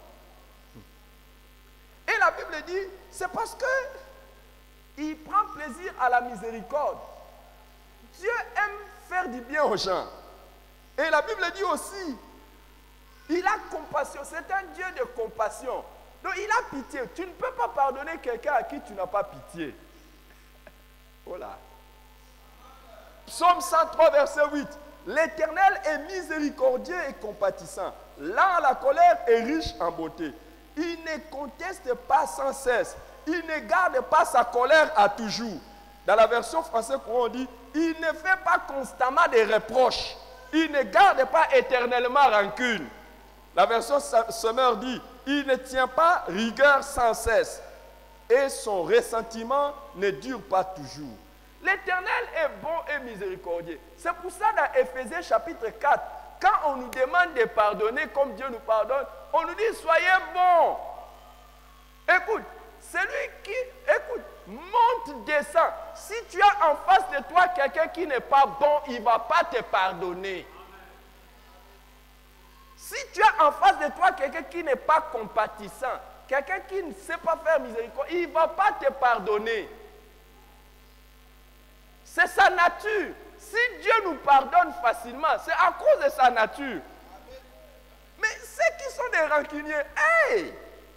Et la Bible dit, c'est parce qu'il prend plaisir à la miséricorde. Dieu aime faire du bien aux gens. Et la Bible dit aussi, il a compassion. C'est un Dieu de compassion. Donc il a pitié. Tu ne peux pas pardonner quelqu'un à qui tu n'as pas pitié. Oh là. Psaume 103, verset 8. L'Éternel est miséricordieux et compatissant, lent à la colère et riche en beauté. Il ne conteste pas sans cesse. Il ne garde pas sa colère à toujours. Dans la version française, on dit, il ne fait pas constamment des reproches. Il ne garde pas éternellement rancune. La version Sommer dit, il ne tient pas rigueur sans cesse. Et son ressentiment ne dure pas toujours. L'Éternel est bon et miséricordieux. C'est pour ça dans Éphésiens chapitre 4, quand on nous demande de pardonner comme Dieu nous pardonne, on nous dit soyez bons. Écoute, celui qui, monte, descend. Si tu as en face de toi quelqu'un qui n'est pas bon, il ne va pas te pardonner. Si tu as en face de toi quelqu'un qui n'est pas compatissant, quelqu'un qui ne sait pas faire miséricorde, il ne va pas te pardonner. C'est sa nature. Si Dieu nous pardonne facilement, c'est à cause de sa nature. Mais ceux qui sont des rancuniers, hey!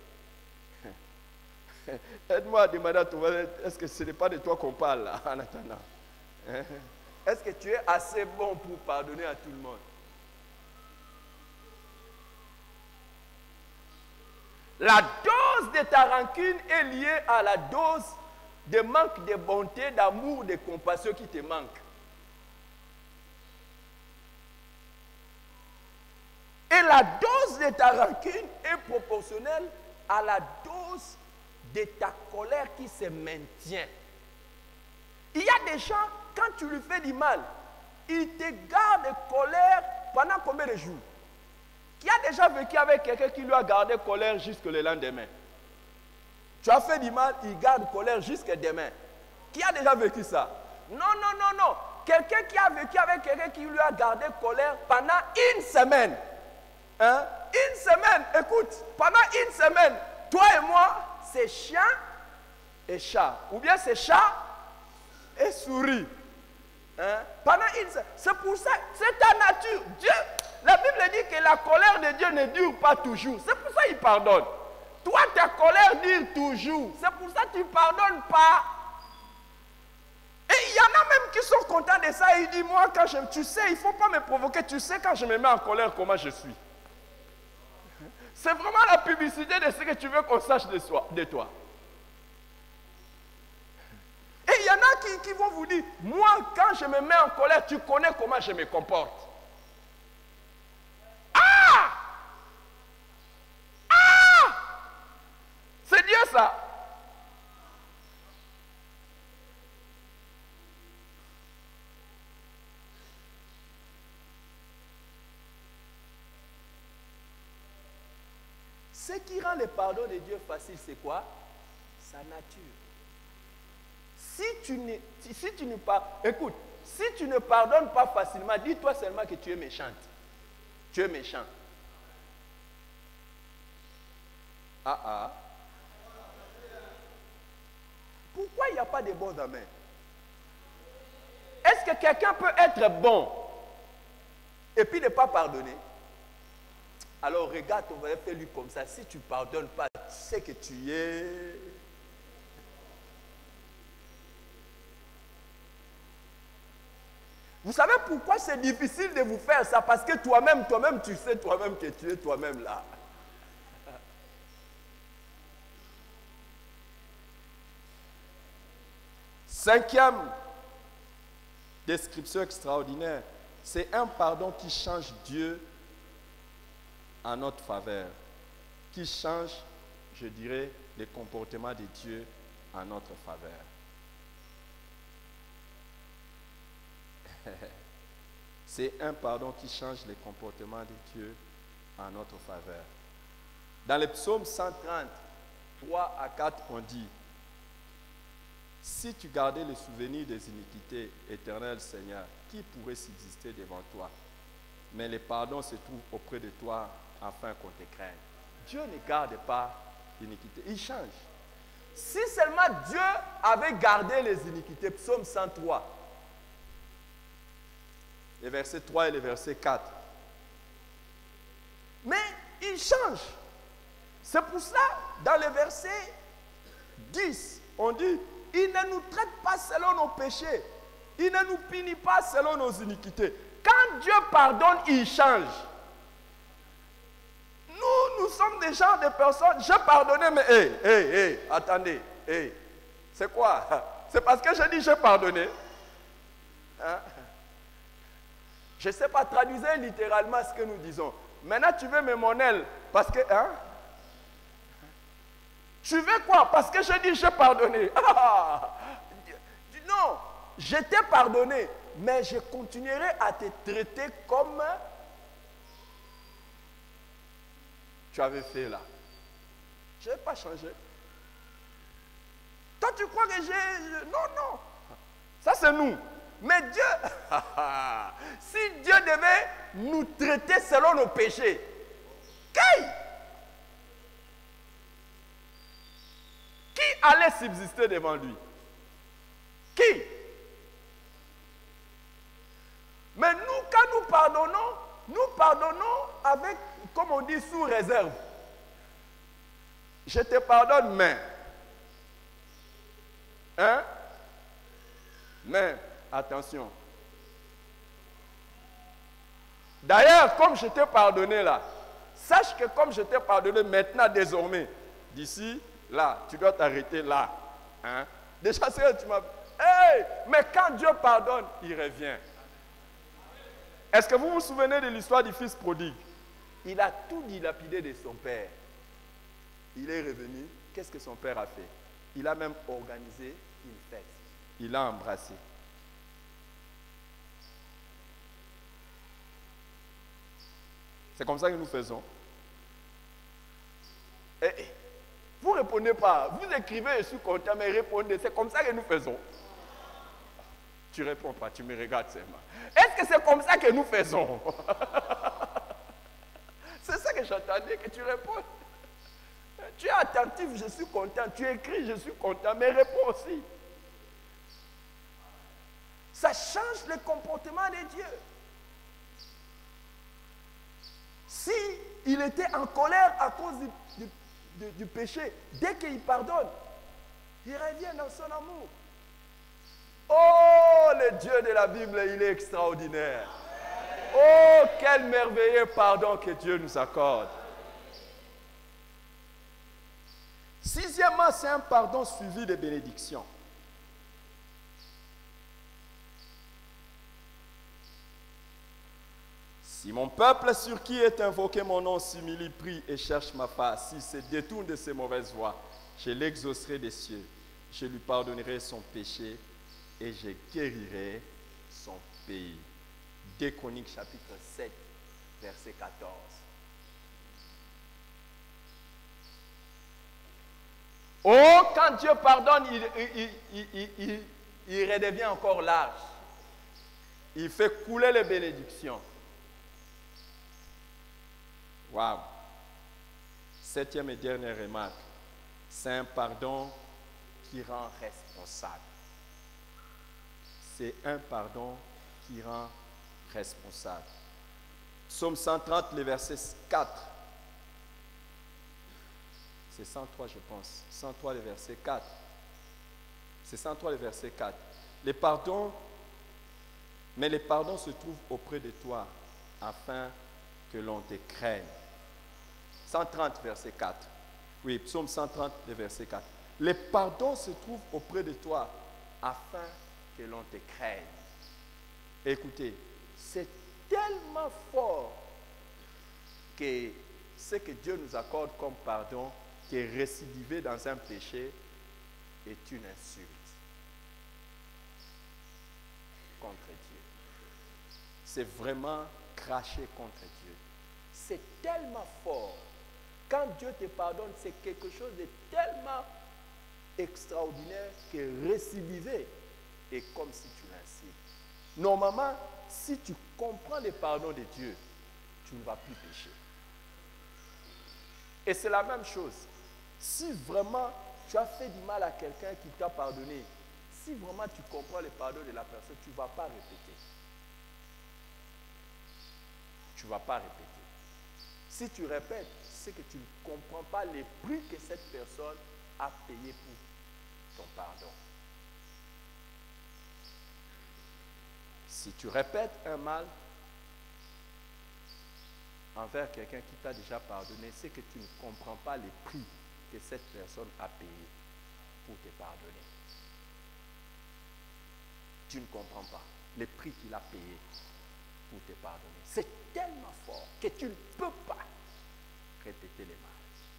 Aide-moi à demander à ton voisin, est-ce que ce n'est pas de toi qu'on parle là, en attendant? Est-ce que tu es assez bon pour pardonner à tout le monde? La dose de ta rancune est liée à la dose de manque de bonté, d'amour, de compassion qui te manque. Et la dose de ta rancune est proportionnelle à la dose de ta colère qui se maintient. Il y a des gens, quand tu lui fais du mal, ils te gardent colère pendant combien de jours? Qui a déjà vécu avec quelqu'un qui lui a gardé colère jusqu'au lendemain? Tu as fait du mal, il garde colère jusqu'à demain. Qui a déjà vécu ça? Non, non, non, non. Quelqu'un qui a vécu avec quelqu'un qui lui a gardé colère pendant une semaine. Hein? Une semaine, écoute, pendant une semaine, toi et moi, c'est chien et chat. Ou bien c'est chat et souris. Hein? Pendant une semaine. C'est pour ça, c'est ta nature. Dieu, la Bible dit que la colère de Dieu ne dure pas toujours. C'est pour ça qu'il pardonne. Toi, ta colère dure toujours. C'est pour ça que tu ne pardonnes pas. Et il y en a même qui sont contents de ça. Ils disent, moi, quand tu sais, il ne faut pas me provoquer. Tu sais, quand je me mets en colère, comment je suis. C'est vraiment la publicité de ce que tu veux qu'on sache de toi. Et il y en a qui vont vous dire, moi, quand je me mets en colère, tu connais comment je me comporte. Ah! Ah! C'est Dieu ça. Ce qui rend le pardon de Dieu facile, c'est quoi? Sa nature. Si tu ne pardonnes pas facilement, dis-toi seulement que tu es méchante. Tu es méchant. Pourquoi il n'y a pas de bons amens? Est-ce que quelqu'un peut être bon et puis ne pas pardonner? Alors regarde ton voisin, fais-lui comme ça. Si tu ne pardonnes pas, tu sais que tu es... Vous savez pourquoi c'est difficile de vous faire ça? Parce que toi-même, tu sais toi-même que tu es toi-même là. Cinquième description extraordinaire, c'est un pardon qui change Dieu en notre faveur, qui change, je dirais, les comportements de Dieu en notre faveur. C'est un pardon qui change les comportements de Dieu en notre faveur. Dans le psaume 130, 3 à 4, on dit: si tu gardais le souvenir des iniquités, éternel Seigneur, qui pourrait subsister devant toi? Mais le pardon se trouve auprès de toi afin qu'on te craigne. Dieu ne garde pas l'iniquité, il change. Si seulement Dieu avait gardé les iniquités, psaume 103, les versets 3 et les versets 4. Mais il change. C'est pour cela, dans le verset 10, on dit: il ne nous traite pas selon nos péchés. Il ne nous punit pas selon nos iniquités. Quand Dieu pardonne, il change. Nous sommes des gens de personnes. J'ai pardonné, mais attendez. C'est quoi? C'est parce que je dis j'ai pardonné. Hein? Je ne sais pas, traduisez littéralement ce que nous disons. Maintenant, tu veux me monnaie parce que... Hein? Tu veux quoi? Parce que je dis j'ai pardonné. Non, je t'ai pardonné, mais je continuerai à te traiter comme tu avais fait là. Je n'ai pas changé. Toi, tu crois que j'ai... Non. Ça, c'est nous. Mais Dieu, si Dieu devait nous traiter selon nos péchés, qui allait subsister devant lui? Qui? Mais nous, quand nous pardonnons avec, comme on dit, sous réserve. Je te pardonne, mais... Hein? Mais... Attention. D'ailleurs, comme je t'ai pardonné là, sache que comme je t'ai pardonné maintenant, désormais, d'ici, là, tu dois t'arrêter là. Hein? Déjà, c'est que tu m'as... Hey! Mais quand Dieu pardonne, il revient. Est-ce que vous vous souvenez de l'histoire du fils prodigue? Il a tout dilapidé de son père. Il est revenu. Qu'est-ce que son père a fait? Il a même organisé une fête. Il l'a embrassé. C'est comme ça que nous faisons. Vous ne répondez pas. Vous écrivez, je suis content, mais répondez. C'est comme ça que nous faisons. Tu ne réponds pas, tu me regardes seulement. Est-ce que c'est comme ça que nous faisons? C'est ça que j'attendais, que tu répondes. Tu es attentif, je suis content. Tu écris, je suis content, mais réponds aussi. Ça change le comportement de Dieu. Si il était en colère à cause du péché, dès qu'il pardonne, il revient dans son amour. Oh, le Dieu de la Bible, il est extraordinaire. Oh, quel merveilleux pardon que Dieu nous accorde. Sixièmement, c'est un pardon suivi de bénédictions. Si mon peuple sur qui est invoqué mon nom s'humilie, prie et cherche ma face, s'il se détourne de ses mauvaises voies, je l'exaucerai des cieux, je lui pardonnerai son péché et je guérirai son pays. 2 Chroniques chapitre 7, verset 14. Oh, quand Dieu pardonne, il redevient encore large. Il fait couler les bénédictions. Waouh! Septième et dernière remarque, c'est un pardon qui rend responsable. C'est un pardon qui rend responsable. Psaume 130, le verset 4. C'est 103, je pense. 103, le verset 4. C'est 103, le verset 4. Les pardons, mais les pardons se trouvent auprès de toi afin que l'on te craigne. 130, verset 4. Oui, psaume 130, le verset 4. Les pardons se trouvent auprès de toi afin que l'on te craigne. Écoutez, c'est tellement fort que ce que Dieu nous accorde comme pardon, qui est récidivé dans un péché, est une insulte contre Dieu. C'est vraiment cracher contre Dieu. C'est tellement fort. Quand Dieu te pardonne, c'est quelque chose de tellement extraordinaire que récidivé est comme si tu l'incites. Normalement, si tu comprends le pardon de Dieu, tu ne vas plus pécher. Et c'est la même chose. Si vraiment tu as fait du mal à quelqu'un qui t'a pardonné, si vraiment tu comprends le pardon de la personne, tu ne vas pas répéter. Tu ne vas pas répéter. Si tu répètes, c'est que tu ne comprends pas les prix que cette personne a payé pour ton pardon. Si tu répètes un mal envers quelqu'un qui t'a déjà pardonné, c'est que tu ne comprends pas les prix que cette personne a payé pour te pardonner. Tu ne comprends pas les prix qu'il a payé pour te pardonner. C'est tellement fort que tu ne peux pas répéter les mal.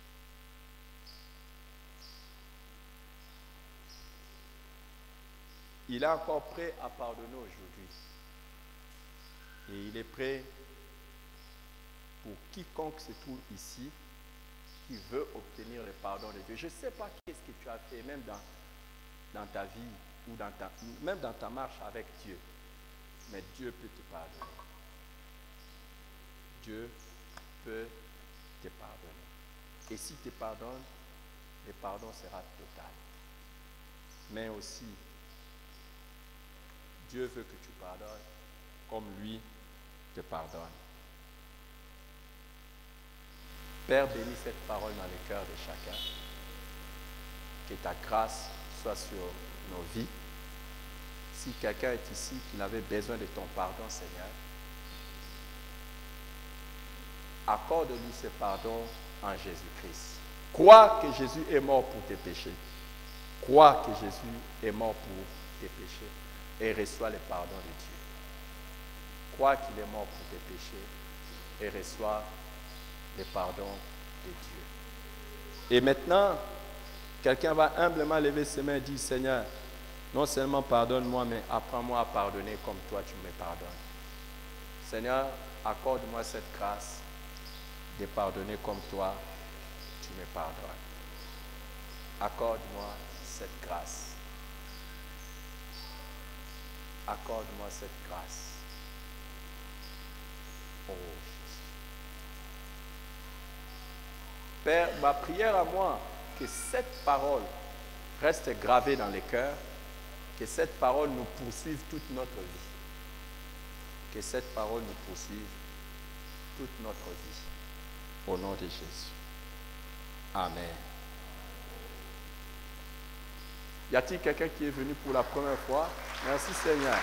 Il est encore prêt à pardonner aujourd'hui. Et il est prêt pour quiconque se trouve ici qui veut obtenir le pardon de Dieu. Je ne sais pas qu'est-ce que tu as fait, même dans ta vie ou même dans ta marche avec Dieu. Mais Dieu peut te pardonner. Dieu peut te pardonner. Et s'il te pardonne, le pardon sera total. Mais aussi, Dieu veut que tu pardonnes comme lui te pardonne. Père, bénis cette parole dans le cœur de chacun. Que ta grâce soit sur nos vies. Si quelqu'un est ici qui avait besoin de ton pardon, Seigneur, accorde-lui ce pardon en Jésus-Christ. Crois que Jésus est mort pour tes péchés. Crois que Jésus est mort pour tes péchés et reçois le pardon de Dieu. Crois qu'il est mort pour tes péchés et reçois le pardon de Dieu. Et maintenant, quelqu'un va humblement lever ses mains et dire, Seigneur, non seulement pardonne-moi, mais apprends-moi à pardonner comme toi tu me pardonnes. Seigneur, accorde-moi cette grâce de pardonner comme toi tu me pardonnes. Accorde-moi cette grâce. Accorde-moi cette grâce. Oh Jésus. Père, ma prière à moi, que cette parole reste gravée dans les cœurs, que cette parole nous poursuive toute notre vie. Que cette parole nous poursuive toute notre vie. Au nom de Jésus. Amen. Y a-t-il quelqu'un qui est venu pour la première fois? Merci Seigneur.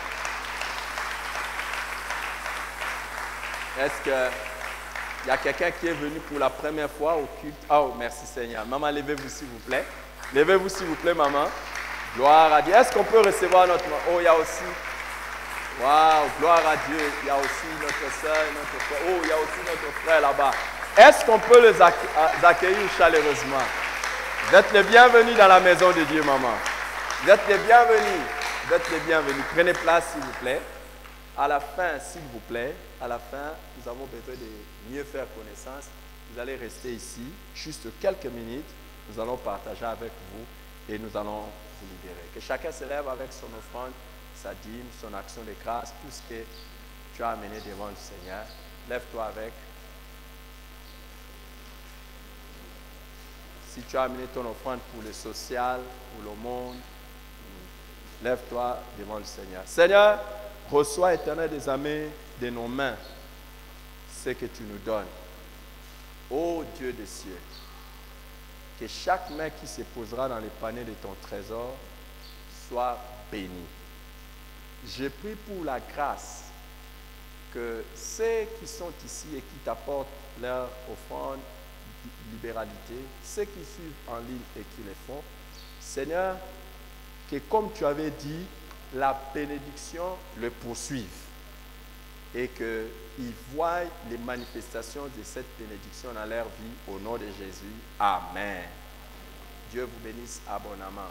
Est-ce qu'il y a quelqu'un qui est venu pour la première fois au culte? Oh, merci Seigneur. Maman, levez-vous s'il vous plaît. Levez-vous s'il vous plaît, maman. Gloire à Dieu. Est-ce qu'on peut recevoir notre... Oh, il y a aussi... Waouh, gloire à Dieu. Il y a aussi notre soeur, notre frère. Oh, il y a aussi notre frère là-bas. Est-ce qu'on peut les accueillir chaleureusement? Vous êtes les bienvenus dans la maison de Dieu, maman. Vous êtes les bienvenus. Vous êtes les bienvenus. Prenez place, s'il vous plaît. À la fin, s'il vous plaît, à la fin, nous avons besoin de mieux faire connaissance. Vous allez rester ici, juste quelques minutes. Nous allons partager avec vous et nous allons vous libérer. Que chacun se lève avec son offrande, sa dîme, son action de grâce, tout ce que tu as amené devant le Seigneur. Lève-toi avec. Si tu as amené ton offrande pour le social, pour le monde, lève-toi devant le Seigneur. Seigneur, reçois, Éternel des armées, de nos mains ce que tu nous donnes. Ô Dieu des cieux, que chaque main qui se posera dans les paniers de ton trésor soit bénie. Je prie pour la grâce que ceux qui sont ici et qui t'apportent leur offrande, libéralité, ceux qui suivent en ligne et qui les font, Seigneur, que comme tu avais dit, la bénédiction le poursuive et qu'ils voient les manifestations de cette bénédiction dans leur vie au nom de Jésus. Amen. Dieu vous bénisse abondamment.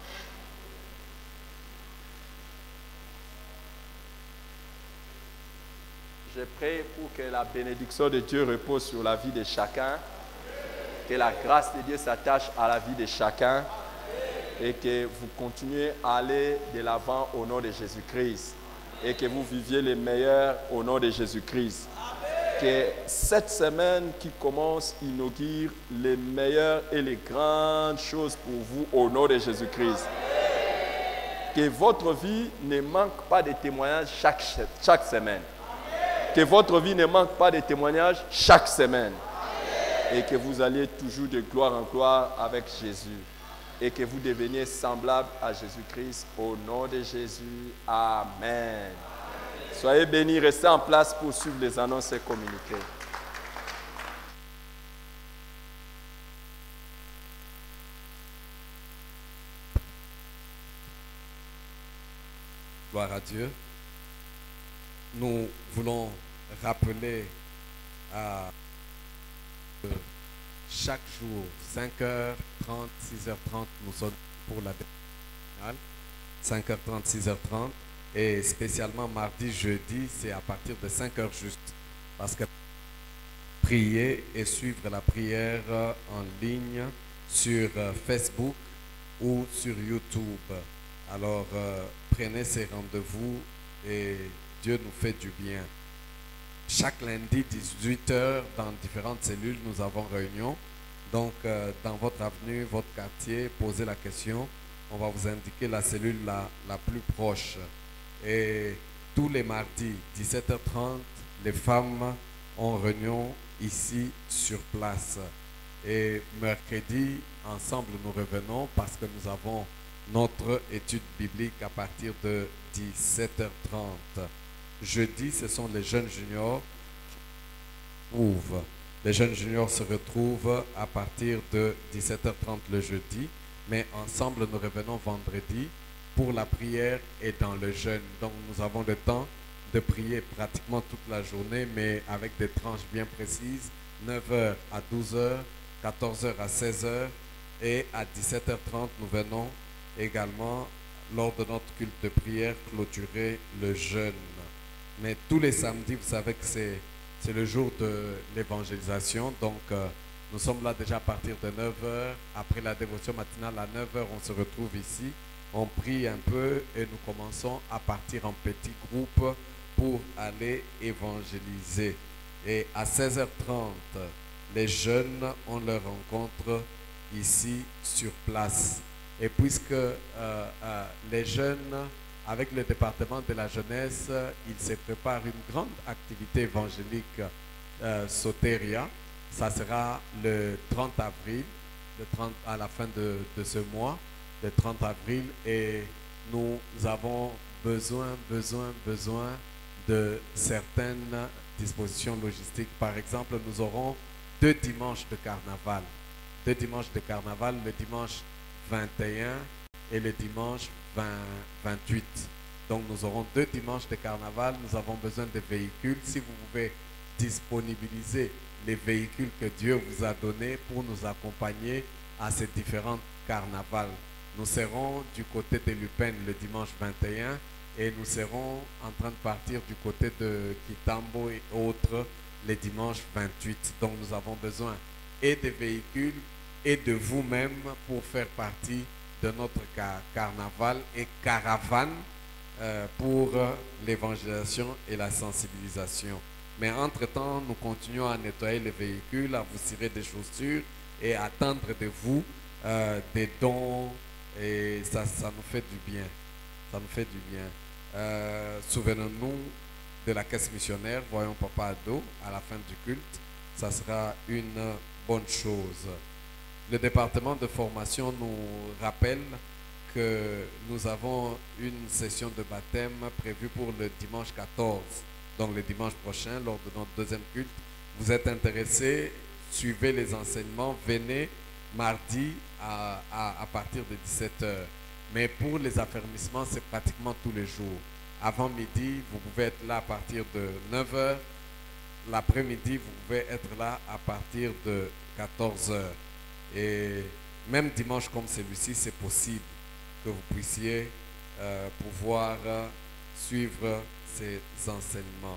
Je prie pour que la bénédiction de Dieu repose sur la vie de chacun, que la grâce de Dieu s'attache à la vie de chacun et que vous continuez à aller de l'avant au nom de Jésus-Christ et que vous viviez les meilleurs au nom de Jésus-Christ. Que cette semaine qui commence inaugure les meilleures et les grandes choses pour vous au nom de Jésus-Christ. Que votre vie ne manque pas de témoignages chaque semaine. Que votre vie ne manque pas de témoignages chaque semaine. Et que vous alliez toujours de gloire en gloire avec Jésus. Et que vous deveniez semblable à Jésus-Christ au nom de Jésus. Amen. Soyez bénis, restez en place pour suivre les annonces et communiquer. Gloire à Dieu. Nous voulons rappeler à chaque jour, 5h30, 6h30, nous sommes pour la finale. 5h30, 6h30. Et spécialement mardi, jeudi, c'est à partir de 5h juste. Parce que prier et suivre la prière en ligne sur Facebook ou sur YouTube. Alors, prenez ces rendez-vous et Dieu nous fait du bien. Chaque lundi, 18h, dans différentes cellules, nous avons réunion. Donc, dans votre avenue, votre quartier, posez la question. On va vous indiquer la cellule la plus proche. Et tous les mardis, 17h30, les femmes ont réunion ici sur place. Et mercredi, ensemble, nous revenons parce que nous avons notre étude biblique à partir de 17h30. Jeudi, ce sont les jeunes juniors qui trouvent. Les jeunes juniors se retrouvent à partir de 17h30 le jeudi, mais ensemble, nous revenons vendredi pour la prière et dans le jeûne. Donc, nous avons le temps de prier pratiquement toute la journée, mais avec des tranches bien précises, 9h à 12h, 14h à 16h, et à 17h30, nous venons également, lors de notre culte de prière, clôturer le jeûne. Mais tous les samedis, vous savez que c'est le jour de l'évangélisation, donc nous sommes là déjà à partir de 9h. Après la dévotion matinale, à 9h, on se retrouve ici. On prie un peu et nous commençons à partir en petits groupes pour aller évangéliser. Et à 16h30, les jeunes ont leur rencontre ici sur place. Et puisque les jeunes, avec le département de la jeunesse, ils se préparent une grande activité évangélique Soteria. Ça sera le 30 avril, à la fin de ce mois. Le 30 avril, et nous avons besoin de certaines dispositions logistiques. Par exemple, nous aurons 2 dimanches de carnaval. 2 dimanches de carnaval, le dimanche 21 et le dimanche 28. Donc nous aurons 2 dimanches de carnaval. Nous avons besoin de véhicules. Si vous pouvez disponibiliser les véhicules que Dieu vous a donnés pour nous accompagner à ces différents carnavals. Nous serons du côté de Lupin le dimanche 21 et nous serons en train de partir du côté de Kitambo et autres les dimanches 28. Donc nous avons besoin et des véhicules et de vous-même pour faire partie de notre carnaval et caravane pour l'évangélisation et la sensibilisation. Mais entre-temps, nous continuons à nettoyer les véhicules, à vous cirer des chaussures et à attendre de vous des dons et ça nous fait du bien. Ça nous fait du bien. Souvenons-nous de la caisse missionnaire, voyons Papa Ado à la fin du culte. Ça sera une bonne chose. Le département de formation nous rappelle que nous avons une session de baptême prévue pour le dimanche 14, donc le dimanche prochain, lors de notre deuxième culte. Vous êtes intéressés, suivez les enseignements, venez mardi à partir de 17h. Mais pour les affermissements, c'est pratiquement tous les jours. Avant midi, vous pouvez être là à partir de 9h. L'après-midi, vous pouvez être là à partir de 14h. Et même dimanche comme celui-ci, c'est possible que vous puissiez pouvoir suivre ces enseignements.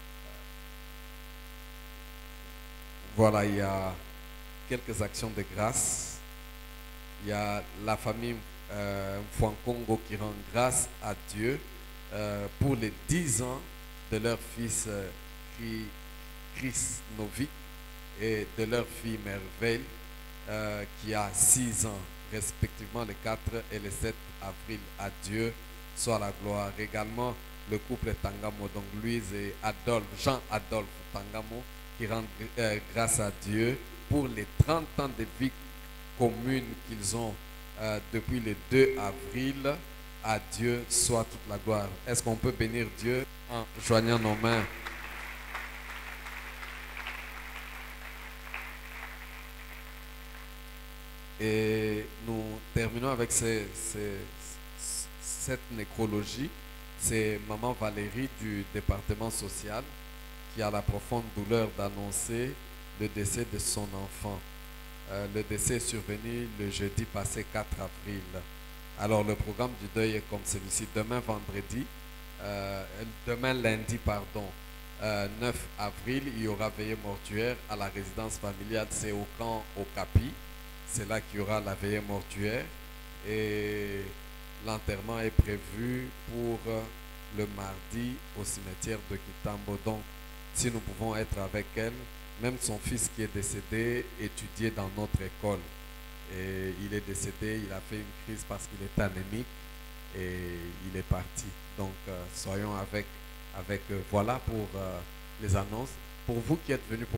Voilà, il y a quelques actions de grâce. Il y a la famille Mfwankongo qui rend grâce à Dieu pour les 10 ans de leur fils Chris Novik et de leur fille Merveille qui a 6 ans, respectivement le 4 et le 7 avril. À Dieu soit la gloire. Également le couple Tangamo, donc Louise et Jean-Adolphe Tangamo, qui rendent grâce à Dieu pour les 30 ans de vie commune qu'ils ont depuis le 2 avril. À Dieu soit toute la gloire. Est-ce qu'on peut bénir Dieu en joignant nos mains? Et nous terminons avec cette nécrologie. C'est Maman Valérie du département social qui a la profonde douleur d'annoncer le décès de son enfant. Le décès est survenu le jeudi passé 4 avril. Alors le programme du deuil est comme celui-ci. Demain lundi, 9 avril, il y aura veillée mortuaire à la résidence familiale, c'est au camp au Capi. C'est là qu'il y aura la veillée mortuaire. Et l'enterrement est prévu pour le mardi au cimetière de Kitambo. Donc, si nous pouvons être avec elle, même son fils qui est décédé étudiait dans notre école. Et il est décédé, il a fait une crise parce qu'il était anémique et il est parti. Donc, soyons avec voilà pour les annonces. Pour vous qui êtes venus pour